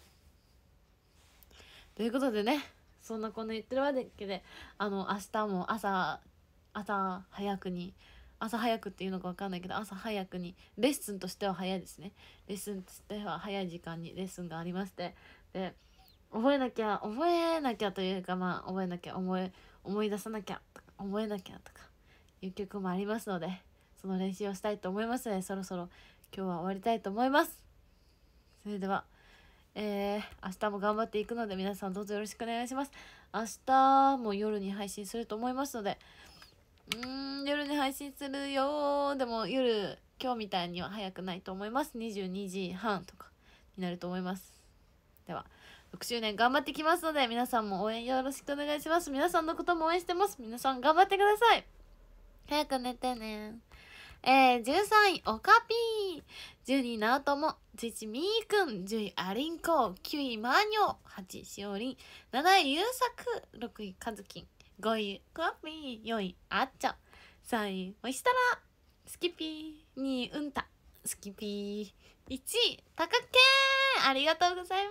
ということでね、そんなこんな言ってるわけで、あの明日も朝朝早くに、朝早くっていうのか分かんないけど、朝早くにレッスンとしては早いですね。レッスンとしては早い時間にレッスンがありまして、で覚えなきゃ覚えなきゃというか、まあ覚えなきゃ思い思い出さなきゃとか覚えなきゃとかいう曲もありますので、その練習をしたいと思いますので、そろそろ今日は終わりたいと思います。それではえー、明日も頑張っていくので皆さんどうぞよろしくお願いします。明日も夜に配信すると思いますので、うーん夜に配信するよ。でも夜今日みたいには早くないと思います。にじゅうにじはんとかになると思います。 ではろくしゅうねん頑張ってきますので、皆さんも応援よろしくお願いします。皆さんのことも応援してます。皆さん頑張ってください。早く寝てね。えー、じゅうさんいおかぴー、じゅうにいなおとも、じゅういちいみーくん、じゅういありんこ、きゅういまーにょ、はちいしおりん、なないゆうさく、ろくいかずきん、ごいくわぴー、よんいあっちゃ、さんいおいしたら、スキピー、にいうんた、スキピー、いちいたかけー、ありがとうございます。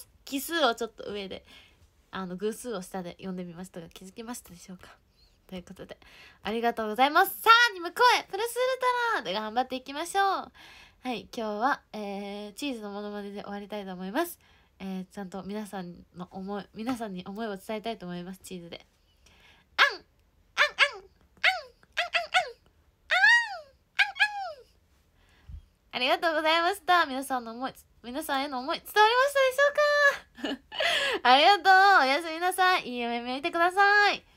奇数をちょっと上で、あの偶数を下で読んでみましたが、気づきましたでしょうか。ということでありがとうございます。さあに向こうへプラスウルトラで頑張っていきましょう。はい、今日は、えー、チーズのモノマネで終わりたいと思います。えー、ちゃんと皆さんの思い皆さんに思いを伝えたいと思います。チーズであんあんあんあんあんあんあんあんありがとうございました。皆さんの思い皆さんへの思い伝わりましたでしょうかありがとう。おやすみなさい。いい夢見てください。